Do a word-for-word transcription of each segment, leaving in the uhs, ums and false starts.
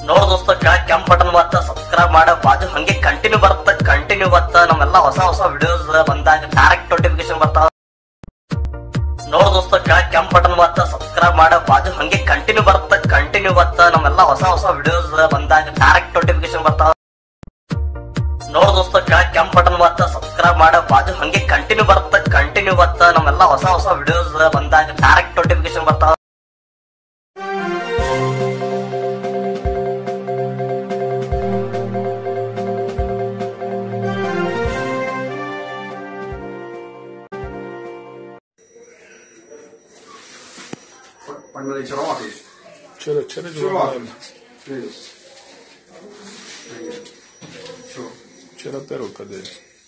ನೋಡ್ ದೋಸ್ತ ಕೆಳಗ್ ಕೆಂಪ್ ಬಟನ್ ಬತ್ತ ಸಬ್ಸ್ಕ್ರೈಬ್ ಮಾಡ ಬಾಜು ಹಂಗೆ ಕಂಟಿನ್ಯೂ ಬರುತ್ತೆ ಕಂಟಿನ್ಯೂ ಬತ್ತ ನಮ್ಮೆಲ್ಲ ಹೊಸ ಹೊಸ ವಿಡಿಯೋಸ್ ಬಂದಾಗ ಡೈರೆಕ್ಟ್ ನೋಟಿಫಿಕೇಶನ್ ಬರ್ತಾವ. ನೋಡ್ ದೋಸ್ತ ಕೆಳಗ್ ಕೆಂಪ್ ಬಟನ್ ಬತ್ತ ಸಬ್ಸ್ಕ್ರೈಬ್ ಮಾಡ ಬಾಜು ಹಂಗೆ ಕಂಟಿನ್ಯೂ ಬರುತ್ತೆ ಕಂಟಿನ್ಯೂ ಬತ್ತ ನಮ್ಮೆಲ್ಲ ಹೊಸ ಹೊಸ ವಿಡಿಯೋಸ್ ಬಂದಾಗ ಡೈರೆಕ್ಟ್ ನೋಟಿಫಿಕೇಶನ್ ಬರ್ತಾವ. ನೋಡ್ ದೋಸ್ತ ಕೆಳಗ್ ಕೆಂಪ್ ಬಟನ್ ಬತ್ತ ಸಬ್ಸ್ಕ್ರೈಬ್ ಮಾಡ ಬಾಜು ಹಂಗೆ ಕಂಟಿನ್ಯೂ ಬರುತ್ತೆ ಕಂಟಿನ್ಯೂ ಬತ್ತ ನಮ್ಮೆಲ್ಲ ಹೊಸ ಹೊಸ ವಿಡಿಯೋಸ್ ಬಂದಾಗ ಡೈರೆಕ್ಟ್ ನೋಟಿಫಿಕೇಶನ್ ಬರ್ತಾವ. Pode me tirar uma vez? Tira, tira de Tira lá. Isso. Aí. Show. Tira a peruca dele.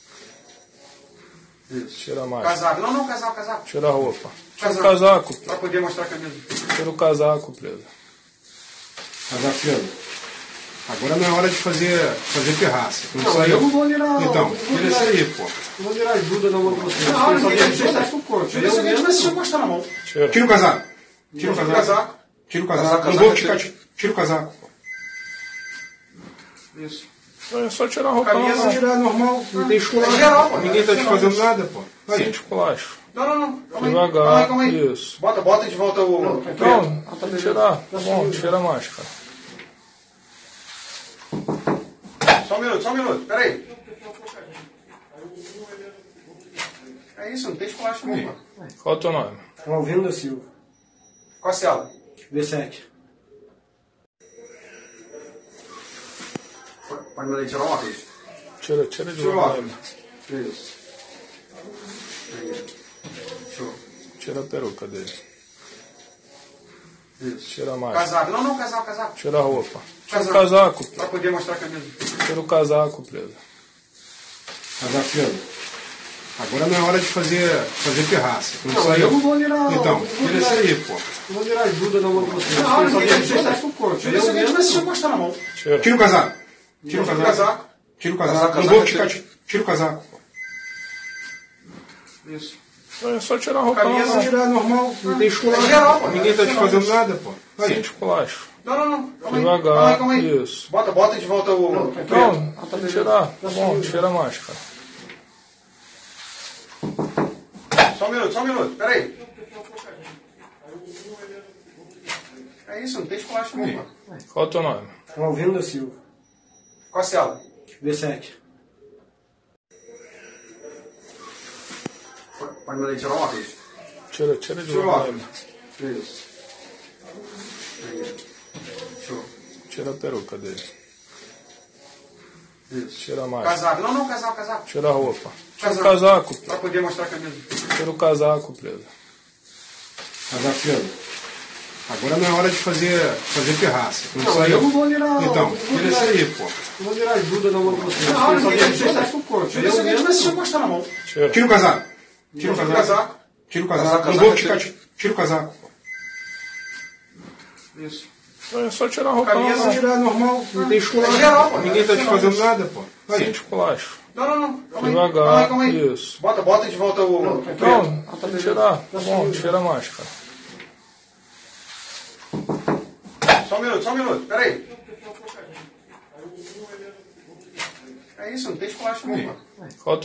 Isso. Tira mais. Casaco. Não, não, casaco, casaco. Tira a roupa. Tira Casaco. o casaco. Pra poder mostrar a camisa. Tira o casaco, preso. Casaco, Pedro. Agora não é hora de fazer, fazer pirraça. Não, Não, saiu? eu não vou virar. Então, não vou tira virar- isso aí, pô. Não vou virar ajuda não vou você. Não, Não, não, só não, tem não, que não, com o corpo. não, Eu não, mesmo não, se eu mostrar na mão. Tira. Tira o casaco. Tira o Tira o casaco. casaco. Tira o casaco. Casaco, Não vou casaco, ficar. tira. Tira o casaco. Isso. É só tirar a roupa. Camisa, não. Tirar normal. Não tem esculacho. É geral, pô. Ninguém tá te fazendo nada, pô. Aí. Sem esculacho. Não, não, não. Calma aí. Devagar. Calma aí, calma aí. Isso. Bota, bota de volta o. o preto. Não, tem que tirar. Tá bom, tira a máscara. Só um minuto, só um minuto. Pera aí. É isso, não tem esculacho não, mano. Qual é o teu nome? Alvino da Silva, Qual a cela? V sete. Pode me tirar uma vez? Tira, tira de Tira lá. lá. Isso. Aí. Show. Tira a peruca dele. Isso. Tira mais. Casaco. Não, não, casaco, casaco. Tira a roupa. Tira o Casaco. casaco. Pra poder mostrar a camisa. Tira o casaco, preso. Casaco, Pedro. Agora não é hora de fazer, fazer pirraça. Não, Não, saiu? eu não vou virar. Então, não vou tira virar- isso aí, pô. Não vou virar ajuda não vou você. Não, Só não, tem não, que mostrar com o corpo. Eu mesmo se eu mostrar na mão. Tira. Tira o casaco. Tira o Tira o casaco. casaco. Tira o casaco. Casaco, Não vou casaco, ficar. Tira o casaco. Isso. É só tirar a roupa. Camisa, não. Tirar normal. Não tem esculacho. É geral, pô. Ninguém tá te fazendo nada, pô. Sem Aí. esculacho. Não, não, não. Calma aí. Devagar. Calma aí, calma aí. Isso. Bota, bota de volta o. o preto. Não, tem que tirar. Tá bom, tira a máscara. Só um minuto, só um minuto. Pera aí. É isso, não tem esculacho não, mano. Qual é o teu nome? Alvino da Silva, Qual a cela? V sete. Pode me tirar uma vez? Tira, tira de Tira lá. lá. Isso. Aí. Show. Tira a peruca dele. Isso. Tira mais. Casaco. Não, não, casaco, casaco. Tira a roupa. Tira o Casaco. casaco. Pra poder mostrar a camisa. Tira o casaco, preso. Casaco, Pedro. Agora não é hora de fazer, fazer pirraça. Não, Não, saiu? eu não vou virar. Então, não vou tira virar- isso aí, pô. Não vou virar ajuda não vou você. Não, Só não, tem não, que mostrar com o corpo. Eu mesmo se eu mostrar na mão. Tira. Tira o casaco. Tira o Tira o casaco. casaco. Tira o casaco. Casaco, Não vou casaco, ficar. Tira o casaco. Isso. É só tirar a roupa. Camisa, não. Tirar normal. Não tem esculacho. É geral, pô. Ninguém tá te fazendo nada, pô. Sem Aí. esculacho. Não, não, não. Calma aí. Devagar. Calma aí, calma aí. Isso. Bota, bota de volta o. o preto. Não, tem que tirar. Tá bom, tira a máscara. Só um minuto, só um minuto. Pera aí. É isso, não tem esculacho não, mano. Qual é o teu nome? Alvino da Silva, Qual a cela? V sete. Pode me tirar uma vez? Tira, tira de lá. Pode me tirar uma vez?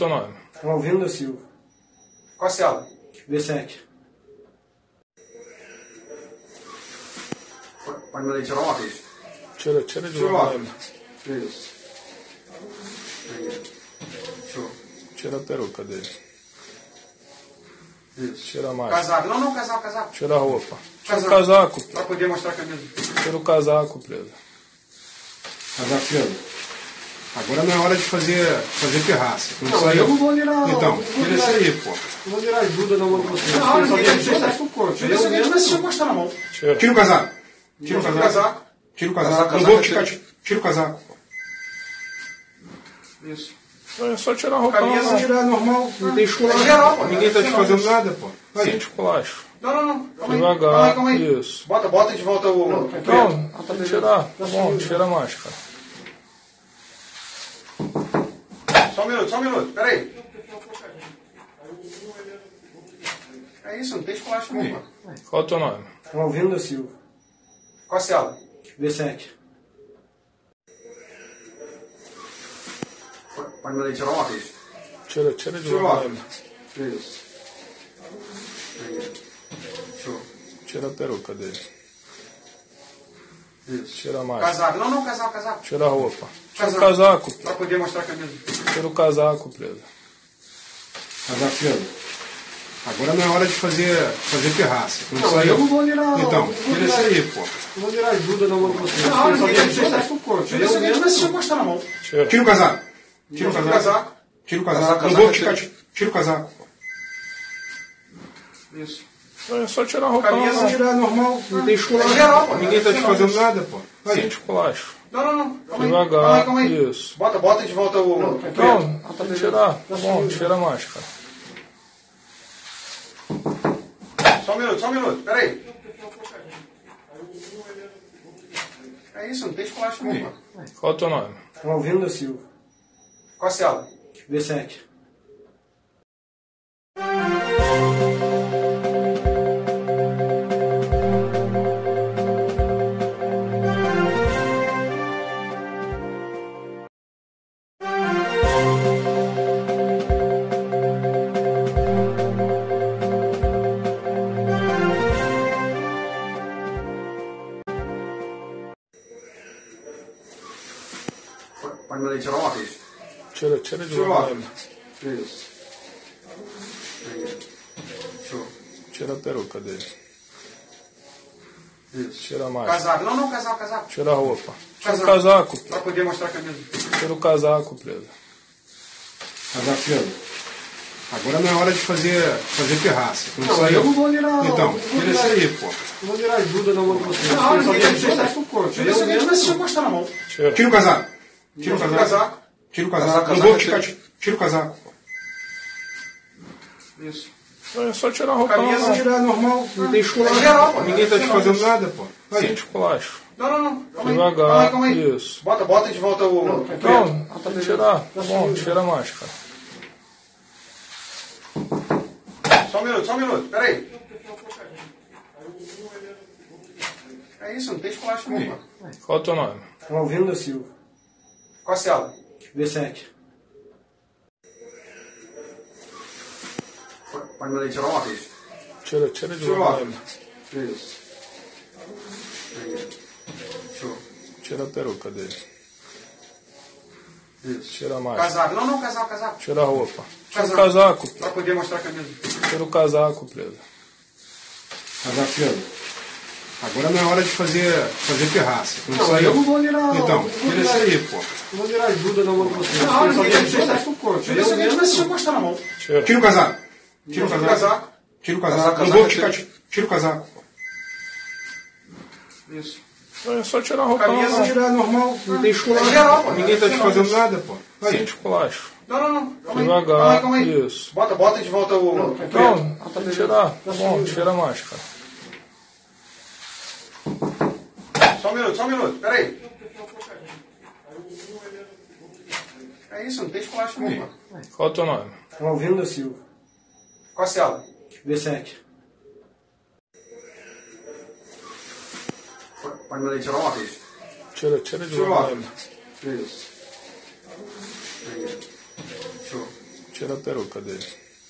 Tira, tira de Tira lá. lá. Isso. Aí. Show. Tira a peruca dele. Isso. Tira mais. Casaco. Não, não, casaco, casaco. Tira a roupa. Tira o Casaco. casaco. Pra poder mostrar a camisa. Tira o casaco, preso. Casaco, Pedro. Agora não é hora de fazer, fazer pirraça. Não, Não, saiu? eu não vou virar. Então, não vou tira virar- isso aí, pô. Não vou virar ajuda não vou você. Não, Só não, tem que não, mostrar não, com o corpo. não, Eu não, mesmo não, se eu mostrar na mão. Tira. Tira o casaco. Tira o Tira o casaco. casaco. Tira o casaco. Casaco, Não vou casaco, ficar. Tira o casaco. Isso. É só tirar a roupa. Camisa, não. Tirar normal. Não tem esculacho. É geral, pô. Ninguém tá te fazendo nada, pô. Sem Aí. esculacho. Não, não, não. Calma aí. Devagar. Calma aí, calma aí. Isso. Bota, bota de volta o. o preto. Não, tem que tirar. Tá bom, tira a máscara. Só um minuto, só um minuto. Pera aí. É isso, não tem esculacho não, mano. Qual é o teu nome? Alvino da Silva, Qual a cela? V sete. Pode mandar ele tirar o óculos. Tira, tira de Tira o lá. óculos. Isso. Aí. Show. Tira a peruca dele. Isso. Tira a máscara. Casaco. Não, não, casaco, casaco. Tira a roupa. Tira o Casaco. casaco. Pra poder mostrar a camisa. Tira o casaco, Pedro. Casaco, Pedro. Agora não é hora de fazer, fazer pirraça. Não, Não, saiu? eu não vou virar. Então, eu vou tira isso virar- aí, pô. Eu vou virar ajuda na mão de vocês. Não, Vocês só ninguém querem ajuda. deixar com o corpo. Tira isso aqui, Eu não precisa mesmo. mostrar na mão. Tira. Tira o casaco. Tira o Tira o casaco. casaco. Tira o casaco. Casaco, Não vou casaco, ficar. tira. Tira o casaco. Isso. É só tirar a roupa. Camisa, Não, Tirar normal. Não tem esculacho. É geral, pô. Ninguém tá te fazendo nada, pô. sem Aí. esculacho. Não, não, não. Calma aí. Devagar. Calma aí, calma aí. Isso. Bota, bota de volta o. Não, o preto. Não, tem que tirar. Tá bom, tira a máscara. Só um minuto, só um minuto. Pera aí. É isso, não tem esculacho não, pô. Qual é o teu nome? Alvindo Silva. Qual a cela? V sete. Pode mandar ele tirar o óculos. Tira, tira de Tira o lá. óculos. Isso. Aí. Show. Tira a peruca dele. Isso. Tira a máscara. Casaco. Não, não, casaco, casaco. Tira a roupa. Tira o Casaco. casaco. Pra poder mostrar a camisa. Tira o casaco, Pedro. Casaco, Pedro. Agora não é hora de fazer, fazer pirraça. Não, Não, saiu? eu não vou virar. Então, eu vou tira virar- isso aí, pô. Eu vou virar ajuda na mão de vocês. Não, Vocês só ninguém querem ajuda. deixar com o corpo. Tira isso aqui, não precisa mostrar na mão. Tira. Tira o casaco. Tira Tira o o casaco. casaco. Tira o casaco. Casaco, Não casaco, vou ficar. tira. Tira o casaco. Isso. É só tirar a roupa. Camisa, Não, Tirar normal. Não tem esculacho. É geral, pô. Ninguém tá te fazendo nada, pô. sem Aí. esculacho. Não, não, não. Calma aí. Devagar. Calma aí, calma aí. Isso. Bota, bota de volta o. o preto. Não, tem que tirar. Tá bom, tira a máscara. Só um minuto, só um minuto. Pera aí. É isso, não tem esculacho não, pô. Qual é o teu nome? Alvindo Silva. Qual a cela? V sete. Pode mandar ele tirar o óculos. Tira, tira de Tira o lá. óculos. Isso. Aí. Show. Tira a peruca dele. Isso. Tira a máscara. Casaco. Não, não, casaco, casaco. Tira a roupa. Tira o Casaco. casaco. Pra poder mostrar a camisa. Tira o casaco, Pedro. Casaco, Pedro. Agora não é hora de fazer, fazer pirraça. Não, Não, saiu? eu não vou virar. Então, eu vou tira virar- isso aí, pô. Eu vou virar ajuda na mão de vocês. Não, Vocês só ninguém querem ajuda. deixar com o corpo. Tira isso aqui, não precisa mostrar na mão. Tira. Tira o casaco. Tira o casaco. Tira o casaco. Casaco, Não casaco, vou ficar. Tira o casaco. Isso. É só tirar a roupa. Camisa, Não, Tirar normal. Não tem esculacho. É geral, pô. Ninguém tá te fazendo nada, pô. sem Aí. esculacho. Não, não, não. Calma aí. Devagar. Calma aí, calma aí. Isso. Bota, bota de volta o. o preto. Não, tem que tirar. Tá bom, tira a máscara. Só um minuto, só um minuto. Pera aí. É isso, não tem esculacho não, pô. Qual é o teu nome? Alvindo Silva. Qual a cela? V sete. Pode mandar ele tirar o óculos. Tira, tira de Tira o lá. óculos. Isso. Aí. Show. Tira a peruca dele.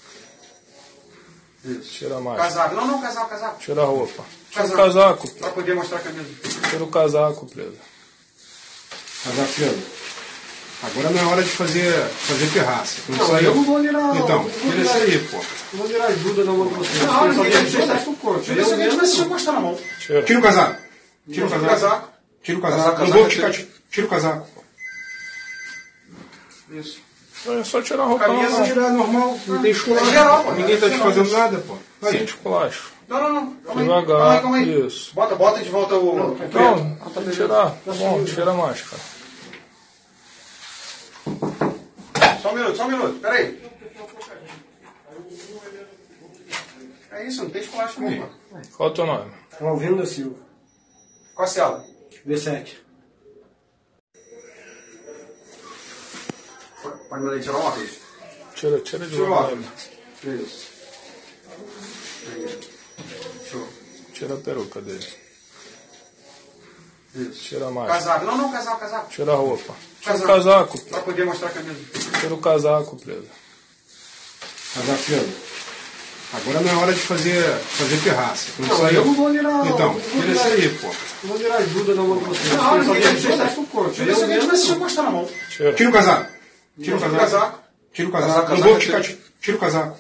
Isso. Tira a máscara. Casaco. Não, não, casaco, casaco. Tira a roupa. Tira o Casaco. casaco. Pra poder mostrar a camisa. Tira o casaco, Pedro. Casaco, Pedro. Agora não é hora de fazer, fazer pirraça. Não, Não, saiu? eu não vou virar. Então, eu vou tira virar- isso aí, pô. Eu vou virar ajuda na mão de vocês. Não, Vocês só ninguém querem ajuda. deixar com o corpo. Tira isso aqui, não precisa mostrar na mão. Tira. Tira o casaco. Tira o casaco. Tira o casaco. Casaco, Não casaco, vou ficar. Tira o casaco. Isso. É só tirar a roupa. Camisa, Não, Tirar normal. Não tem esculacho. É geral, pô. Ninguém tá te fazendo nada, pô. sem Aí. esculacho. Não, não, não. Calma aí. Devagar. Calma aí, calma aí. Isso. Bota, bota de volta o. o preto. Não, tem que tirar. Tá bom, tira a máscara. Só um minuto, só um minuto. Pera aí. É isso, não tem esculacho não, pô. Qual é o teu nome? Alvindo Silva. Qual a cela? V sete. Pode mandar ele tirar o óculos. Tira, tira de Tira o lá. óculos. Isso. Aí. Show. Tira a peruca dele. Isso. Tira a máscara. Casaco. Não, não, casaco, casaco. Tira a roupa. Tira o Casaco. casaco. Pra poder mostrar a camisa. Tira o casaco, preso. Casaco, Pedro. Agora não é hora de fazer, fazer pirraça. Não, Não, saiu? eu não vou virar. Então, não vou tira isso virar- aí, pô. Não vou virar ajuda na mão de vocês. Não, Eu só ninguém tenho precisa. que pro corpo. Tira isso aí, Eu mas se eu mesmo. mostrar na mão. Tira. Tira o casaco. Tira o Tira o casaco. casaco. Tira o casaco. Casaco, Não vou casaco, ficar. Tira o casaco.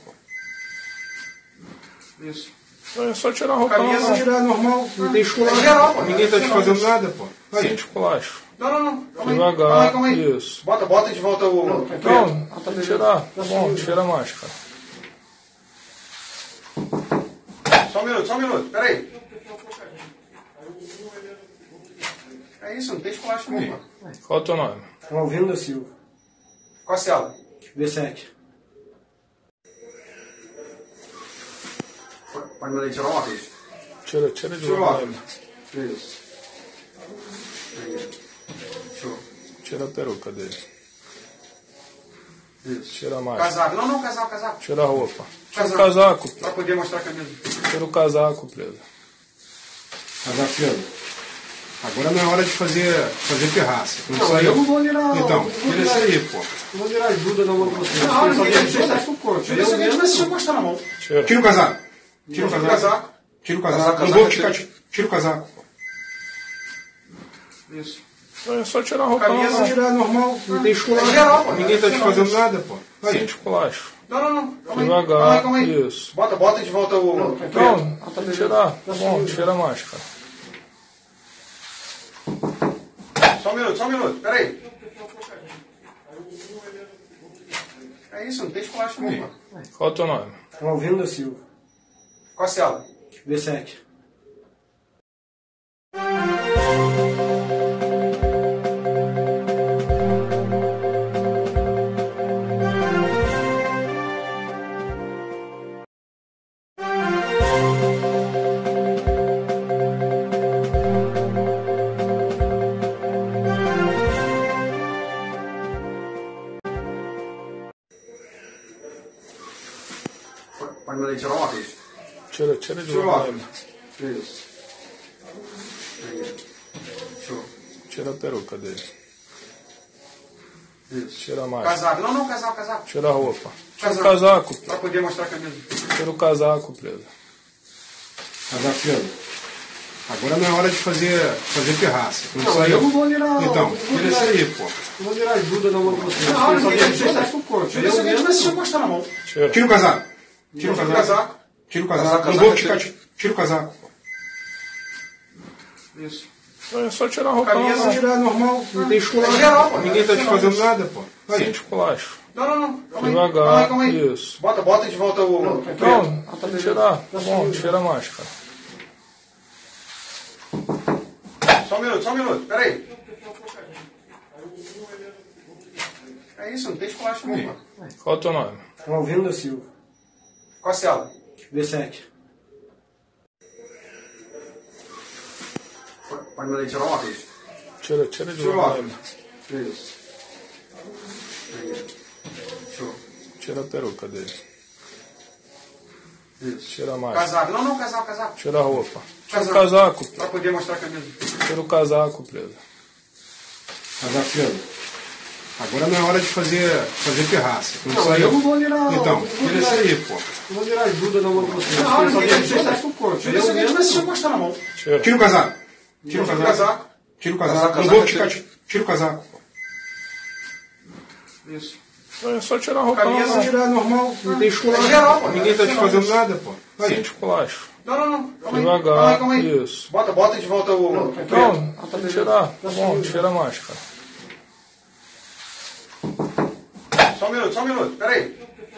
Isso. Não, é só tirar a roupa. Camisa, Não, Tirar normal. Não tem esculacho. É geral, pô. Ninguém tá te fazendo nada, pô. sem Aí. esculacho. Não, não, não. Calma aí. Devagar. Calma aí, calma aí. Isso. Bota, bota de volta o. Não, tem que tirar. Tá bom, tira a máscara. Só um minuto, só um minuto. Pera aí. É isso, não tem esculacho não, pô. Qual é o teu nome? Alvino da Silva. Qual a cela? B sete. Pode mandar ele tirar uma vez. Tira, tira de Tira volta. logo. Isso. Aí. Show. Tira a peruca dele. Isso. Tira a máscara. Casaco. Não, não, casaco, casaco. Tira a roupa. Tira o Casaco. casaco. Pra poder mostrar a camisa. Tira o casaco, preso. Casaco, Pedro. Agora não é hora de fazer, fazer pirraça. Não, Não, saiu? eu não vou virar. Então, não vou tira virar- isso aí, pô. Não vou virar ajuda na mão de vocês. Não, Eu só ninguém tenho que precisa. pro corpo. Tira isso Eu aí, mas se eu mesmo. mostrar na mão. Tira. Tira o casaco. Tira o Tira o casaco. casaco. Tira o casaco. Casaco, Não vou casaco, ficar. Tira o casaco. Isso. Não, é só tirar a roupa. Camisa, Não, Tirar normal. Não tem esculacho. É geral, pô. Ninguém tá te fazendo nada, pô. sem Aí. esculacho. Não, não, não. Calma aí. Devagar. Calma aí, calma aí. Isso. Bota, bota de volta o. Não, tem que tirar. Tá bom, tira a máscara. Só um minuto, só um minuto. Pera aí. É isso, não tem esculacho não, pô. Qual é o teu nome? Alvino da Silva. Qual a cela? B sete. Pode mandar ele tirar uma vez. Tira, tira de Tira volta. logo. Isso. Aí. Show. Tira a peruca dele. Isso. Tira a máscara. Casaco. Não, não, casaco, casaco. Tira a roupa. Tira o Casaco. casaco. Pra poder mostrar a camisa. Tira o casaco, preso. Casaco, Pedro. Agora não é hora de fazer, fazer pirraça. Não, Não, saiu? eu não vou virar. Então, não vou tira virar- isso aí, pô. Não vou virar ajuda na mão de vocês. Não, Eu só ninguém tenho que precisa. pro corpo. Tira isso Eu aí, mesmo. mas se eu mostrar na mão. Tira. Tira o casaco. Tira o Tira o casaco. casaco. Tira o casaco. Casaco, Não casaco, vou ficar. tira. Tira o casaco. Isso. Não, é só tirar a roupa. Camisa, Não, Tirar normal. Não tem esculacho. É geral, pô. Ninguém tá te fazendo nada, pô. sem Aí. esculacho. Não, não, não. Calma aí. Devagar. Calma aí, calma aí. Isso. Bota, bota de volta o. Não, tem que tirar. Tá bom, tira a máscara. Só um minuto, só um minuto. Pera aí. É isso, não tem esculacho não, pô. Qual é o teu nome? Alvino da Silva. Qual a cela? B sete. Pode mandar ele tirar uma vez. Tira, tira de Tira volta. logo. Isso. Aí. Show. Tira a peruca dele. Isso. Tira a máscara. Casaco. Não, não, casaco, casaco. Tira a roupa. Tira o Casaco. casaco. Pra poder mostrar a camisa. Tira o casaco, preso. Casaco, Pedro. Agora não é hora de fazer, fazer pirraça. Não, Não, saiu? eu não vou virar. Então, não vou tira virar- isso aí, pô. Não vou virar ajuda na mão de vocês. Não, Eu só ninguém tenho que precisa. pro corpo. Tira isso Eu aí, mas se eu mesmo. mostrar na mão. Tira. Tira o casaco. Tira o Tira o casaco. casaco. Tira o casaco. Casaco, Não casaco, vou ficar. tira. Tira o casaco. Isso. Não, é só tirar a roupa. Camisa, Não, Tirar normal. Não tem esculacho. É geral, pô. Ninguém tá te fazendo nada, pô. sem Aí. esculacho. Não, não, não. Calma aí. Devagar. Calma aí, calma aí. Isso. Bota, bota de volta o. Não, tem que tirar. Tá bom, tira a máscara. Só um minuto, só um minuto. Pera aí.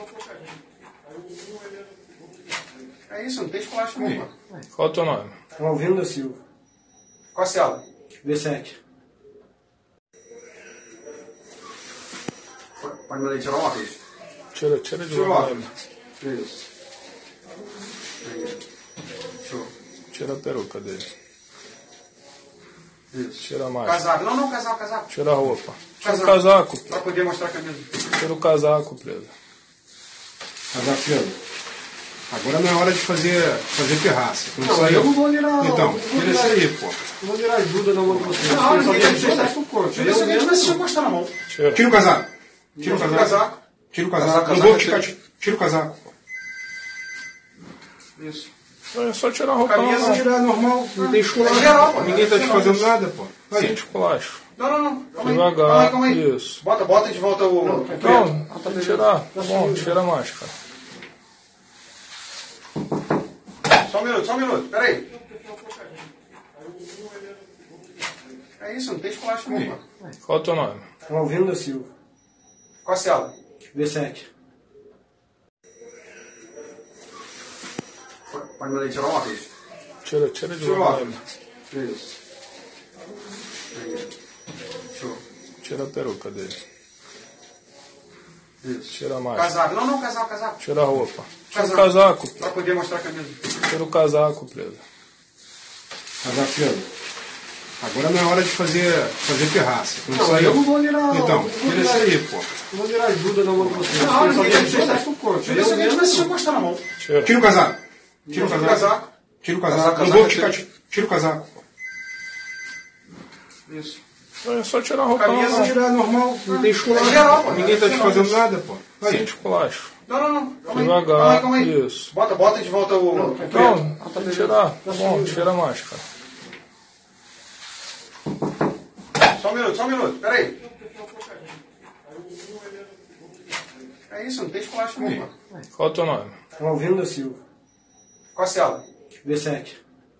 É isso, não tem esculacho não, pô. Qual é o teu nome? Alvino da Silva. Qual a cela? B sete. Pode mandar ele tirar uma vez. Tira, tira de Tira volta. logo. Isso. Aí. Show. Tira a peruca dele. Isso. Tira a máscara. Casaco. Não, não, casaco, casaco. Tira a roupa. Tira o Casaco. casaco. Pra poder mostrar a camisa. Tira o casaco, preso. Casaco, Pedro. Agora não é hora de fazer, fazer pirraça. Não, Não, saiu. eu não vou virar, não. Então, Eu vou tira isso virar- aí, pô. Não vou virar ajuda na mão de vocês. Não, Vocês só ninguém tem que deixa deixar com o corpo. Tira isso aqui, deixa eu encostar na mão. Tira. Tira o casaco. Tira o Tira o casaco. casaco. Tira o Casaco, casaco. Não casaco vou é ficar. teu. Tira o casaco. Isso. É só tirar a roupa Camisa, normal. Tirar normal, não tem É esculacho. geral, pô. Ninguém tá te fazendo nada, pô. Sem Aí. esculacho. Não, não, não. Calma aí. Devagar. Calma aí, calma aí. Isso. Bota, bota de volta o. Não, o tá preto. Não, tem que tirar. Tá bom, tira a máscara. Só um minuto, só um minuto. Pera aí. É isso, não tem esculacho não, pô. Qual é o teu nome? Alvino da Silva. Qual a cela? V sete. Pode mandar ele tirar uma vez. Tira, tira de Tira o novo. óculos. Isso. Aí. Show. Tira a peruca dele. Isso. Tira a máscara. Casaco. Não, não, casaco, casaco. Tira a roupa. Tira o Casaco. casaco. Pra poder mostrar a camisa. Tira o casaco, preso. Casaco preso. Agora não é hora de fazer, fazer pirraça. Não, Não, saiu. eu não vou virar, não. Então, Eu vou tira isso virar- aí, pô. Não vou virar ajuda na mão de vocês. Não, Vocês só ninguém tem que deixa deixar com o corpo. Tira isso aqui, deixa eu encostar na mão. Tira. Tira o casaco. Tira o Tira o casaco. casaco. Tira o casaco. Casaco, Não casaco vou é ficar. teu. Tira o casaco. Isso. É só tirar a roupa Camisa, normal. Tirar normal, não tem É esculacho. geral, pô. Ninguém tá te fazendo nada, pô. Sem Aí. esculacho. Não, não, não. Calma aí. Devagar. Calma aí, calma aí. Isso. Bota, bota de volta o. o preto. Não, tem que tirar. Tá bom, tira a máscara. Só um minuto, só um minuto. Pera aí. É isso, não tem esculacho não, pô. Qual é o teu nome? Alvino da Silva. Qual a cela? V sete.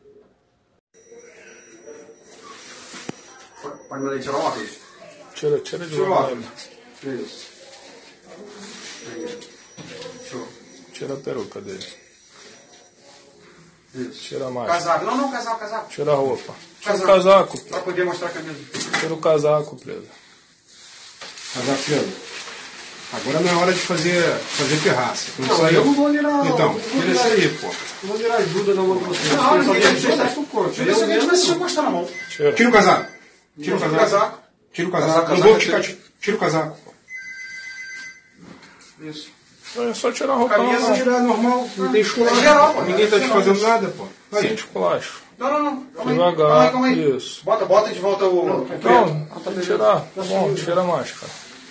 Pode mandar ele tirar uma vez. Tira, tira de Tira o novo. óculos. Isso. Aí. Show. Tira a peruca dele. Isso. Tira a máscara. Casaco. Não, não, casaco, casaco. Tira a roupa. Tira o Casaco. casaco. Pra poder mostrar a camisa. Tira o casaco, preso. Casaco preso. Agora não é hora de fazer, fazer pirraça. Não, Não, saiu. eu não vou virar, não. Então, Eu vou tira isso virar- aí, pô. Não vou virar ajuda na mão de vocês. Não, Vocês só ninguém tem que deixa deixar com o corpo. Tira isso aqui, deixa eu encostar na mão. Tira. Tira o casaco. Tira o Tira o casaco. casaco. Tira o casaco. Casaco, Não casaco vou é ficar. teu. Tira o casaco. Isso. É só tirar a roupa Camisa, normal. Tirar normal, não tem É esculacho. geral, pô. Ninguém tá te fazendo nada, pô. Sem Aí. esculacho. Não, não, não. Calma aí. Devagar. Calma aí, calma aí. Isso. Bota, bota de volta o. o preto. Não, tem que tirar. Tá bom, tira a máscara.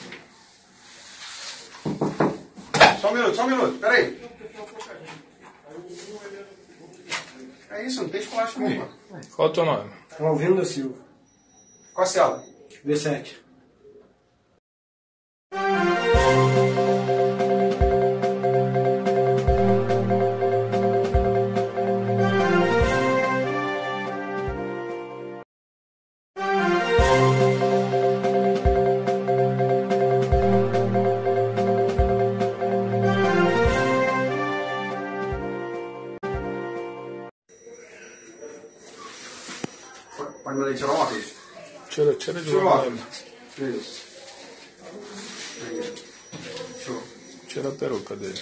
Só um minuto, só um minuto. Pera aí. É isso, não tem esculacho não, pô. Qual é o teu nome? Alvino da Silva. Qual a cela? V sete. Pode mandar ele tirar uma vez. Tira, tira de Tira o novo. óculos. Isso. Aí. Show. Tira a peruca dele.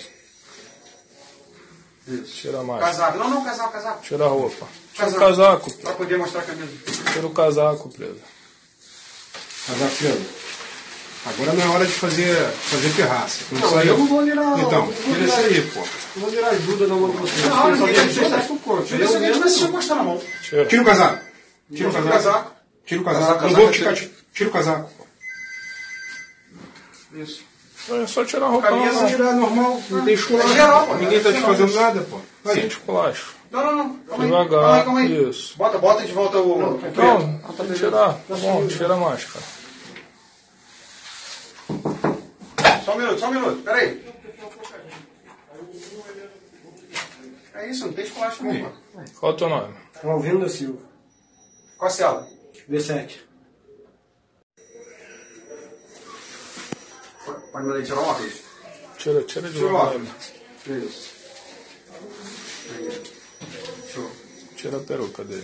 Isso. Tira a máscara. Casaco. Não, não, casaco, casaco. Tira a roupa. Tira o Casaco. casaco. Pra poder mostrar a camisa. Tira o casaco, preso. Casaco preso. Agora não é hora de fazer, fazer pirraça. Não, Não, saiu. eu não vou virar, não. Então, Eu vou tira virar- isso aí, pô. Não vou virar ajuda na mão de vocês. Não, Vocês só ninguém tem que deixa deixar com o corpo. Tira isso aqui, deixa eu encostar na mão. Tira. Tira o casaco. Tira o Tira o casaco. casaco. Tira o casaco. Casaco, Não casaco vou é ficar. teu. Tira o casaco. Isso. É só tirar a roupa Camisa, normal. Tirar normal, não tem É esculacho. geral, pô. Ninguém tá te fazendo nada, pô. Sem Aí. esculacho. Não, não, não. Calma aí. Devagar. Calma aí, calma aí. Isso. Bota, bota de volta o. o preto. Não, tem que tirar. Tá bom, tira a máscara. Só um minuto, só um minuto. Pera aí. É isso, não tem esculacho não, pô. Qual é o teu nome? Alvino da Silva. Qual a cela? V sete. Pode mandar ele tirar uma vez. Tira, tira de Tira o novo. óculos. Isso. Aí. Show. Tira a peruca dele.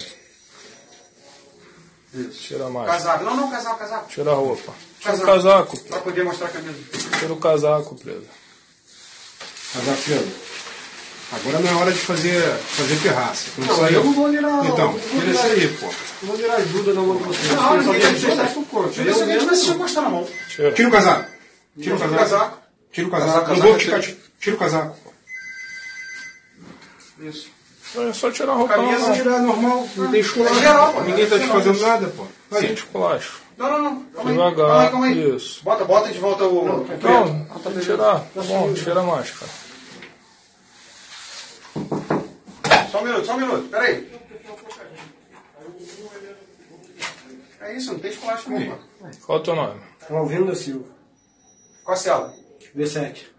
Isso. Tira a máscara. Casaco. Não, não, casaco, casaco. Tira a roupa. Tira o Casaco. casaco. Pra poder mostrar a camisa. Tira o casaco, preso. Casaco preso. Agora não é hora de fazer, fazer pirraça. Não, Não, saiu. eu não vou virar, não. Então, Eu vou tira virar- isso aí, pô. Não vou virar ajuda na mão de vocês. Não, Vocês só ninguém tem que deixa deixar com o corpo. Tira isso aqui, deixa eu encostar na mão. Tira. Tira o casaco. Tira o Tira o casaco. casaco. Tira o casaco. Casaco, Não casaco vou é ficar. teu. Tira o casaco. Isso. É só tirar a roupa. Camisa, Não, Tirar normal, não tem esculacho. É geral, pô. Ninguém tá te fazendo nada, pô. sem Aí. esculacho. Não, não, não. Calma aí. Devagar, Calma aí, calma aí. isso. Bota, bota de volta o... Não, tem que tirar. Tá bom, tira a máscara. Só um minuto, só um minuto. Pera aí. É isso, não tem esculacho não, pô. Qual é o teu nome? Alvino da Silva. Qual a cela? V sete.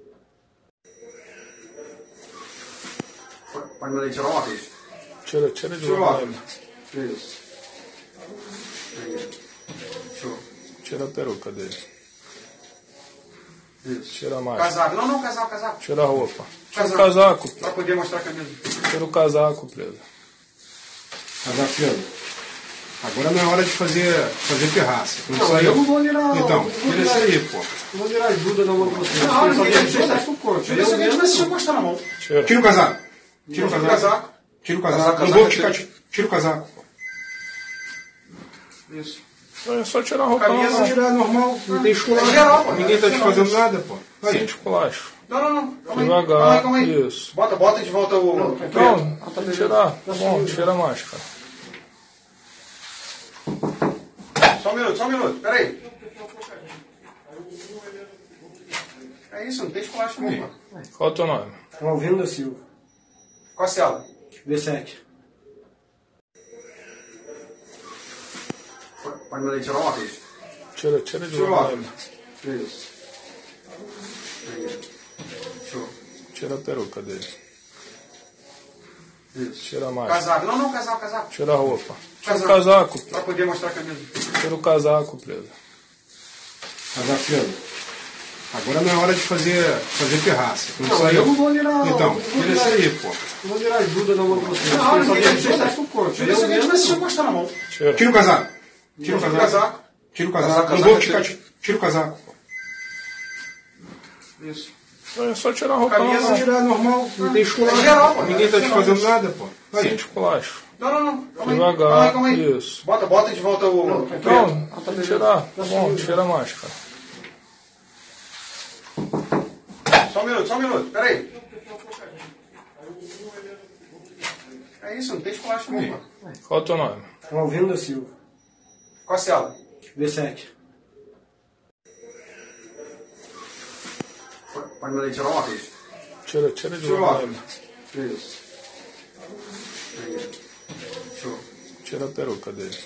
Pode mandar ele tirar uma vez. Tira, tira de Tira o lá. óculos. Isso. Aí. Show. Tira a peruca dele. Isso. Tira a máscara. Casaco. Não, não, casaco, casaco. Tira a roupa. Tira o Casaco. casaco. Pra poder mostrar a camisa. Tira o casaco, preso. Casaco, Pedro. Agora não é hora de fazer, fazer pirraça. Não, Não, saiu? eu não vou virar. Então, eu vou tira isso virar- aí, pô. Eu vou virar ajuda na mão de vocês. Não, Eu só ninguém quero ajuda. deixar com o corpo. Tira isso aqui, a gente vai se encostar na mão. Tira. Tira o casaco. Tira o Tira o casaco. casaco. Tira o casaco. Casaco, Não vou casaco, ficar. Tira o casaco. Isso. É só tirar a roupa. Camisa, Não, Tirar normal, não tem esculacho. É geral, pô. Ninguém tá te fazendo nada, pô. sem Aí. esculacho. Não, não, não. Calma aí. Devagar, Calma aí, calma aí. isso. Bota, bota de volta o... Não, tem que tirar. Tá bom, tira a máscara. Só um minuto, só um minuto. Pera aí. É isso, não tem esculacho não, pô. Qual é o teu nome? Alvino da Silva. Qual a cela? V sete. Pode mandar ele tirar uma vez. Tira, tira de Tira o lá. óculos. Isso. Aí. Show. Tira a peruca dele. Isso. Tira a máscara. Casaco. Não, não, casaco, casaco. Tira a roupa. Tira o Casaco. casaco. Pra poder mostrar a camisa. Tira o casaco, preso. Casaco, Pedro. Agora não é hora de fazer, fazer pirraça. Não, Não, saiu? eu não vou virar. Então, eu vou tira virar- isso aí, pô. Eu vou virar ajuda na mão de vocês. Não, Eu só ninguém quero ajuda. deixar com o corpo. Tira isso aqui, a gente vai se encostar na mão. Tira. Tira o casaco. Tira o Tira o casaco. casaco. Tira o casaco. Casaco, Não vou casaco, ficar. Tira o casaco. Isso. É só tirar a roupa. Camisa, Não, Tirar normal, não tem esculacho. É geral, pô. Ninguém tá te fazendo nada, pô. sem Aí. esculacho. Não, não, não. Calma aí. Devagar, Calma aí, calma aí. isso. Bota, bota de volta o... Não, tem que tirar. Tá bom, tira a máscara. Só um minuto, só um minuto. Pera aí. É isso, não tem esculacho não, pô. Qual é o teu nome? Alvino da Silva. Qual a cela? V sete. Pode mandar ele tirar uma vez. Tira, tira de Tira o lá. óculos. Isso. Aí. Show. Tira a peruca dele.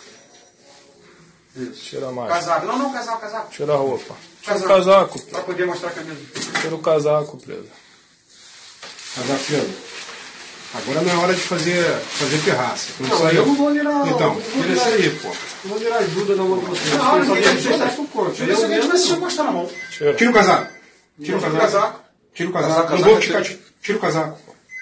Isso. Tira a máscara. Casaco. Não, não, casaco, casaco. Tira a roupa. Tira o Casaco. casaco. Pra poder mostrar a camisa. Tira o casaco, preso. Casaco, Pedro. Agora não é hora de fazer, fazer pirraça. Não, Não, saiu? eu não vou virar. Então, eu vou tira virar- isso aí, pô. Eu vou virar ajuda na mão de vocês. Não, Eu só ninguém quero ajuda. deixar com o corpo. Tira isso aqui, a gente vai se encostar na mão. Tira. Tira o casaco. Tira o Tira o casaco. casaco. Tira o casaco. Casaco, Não vou casaco, ficar. Tira o casaco.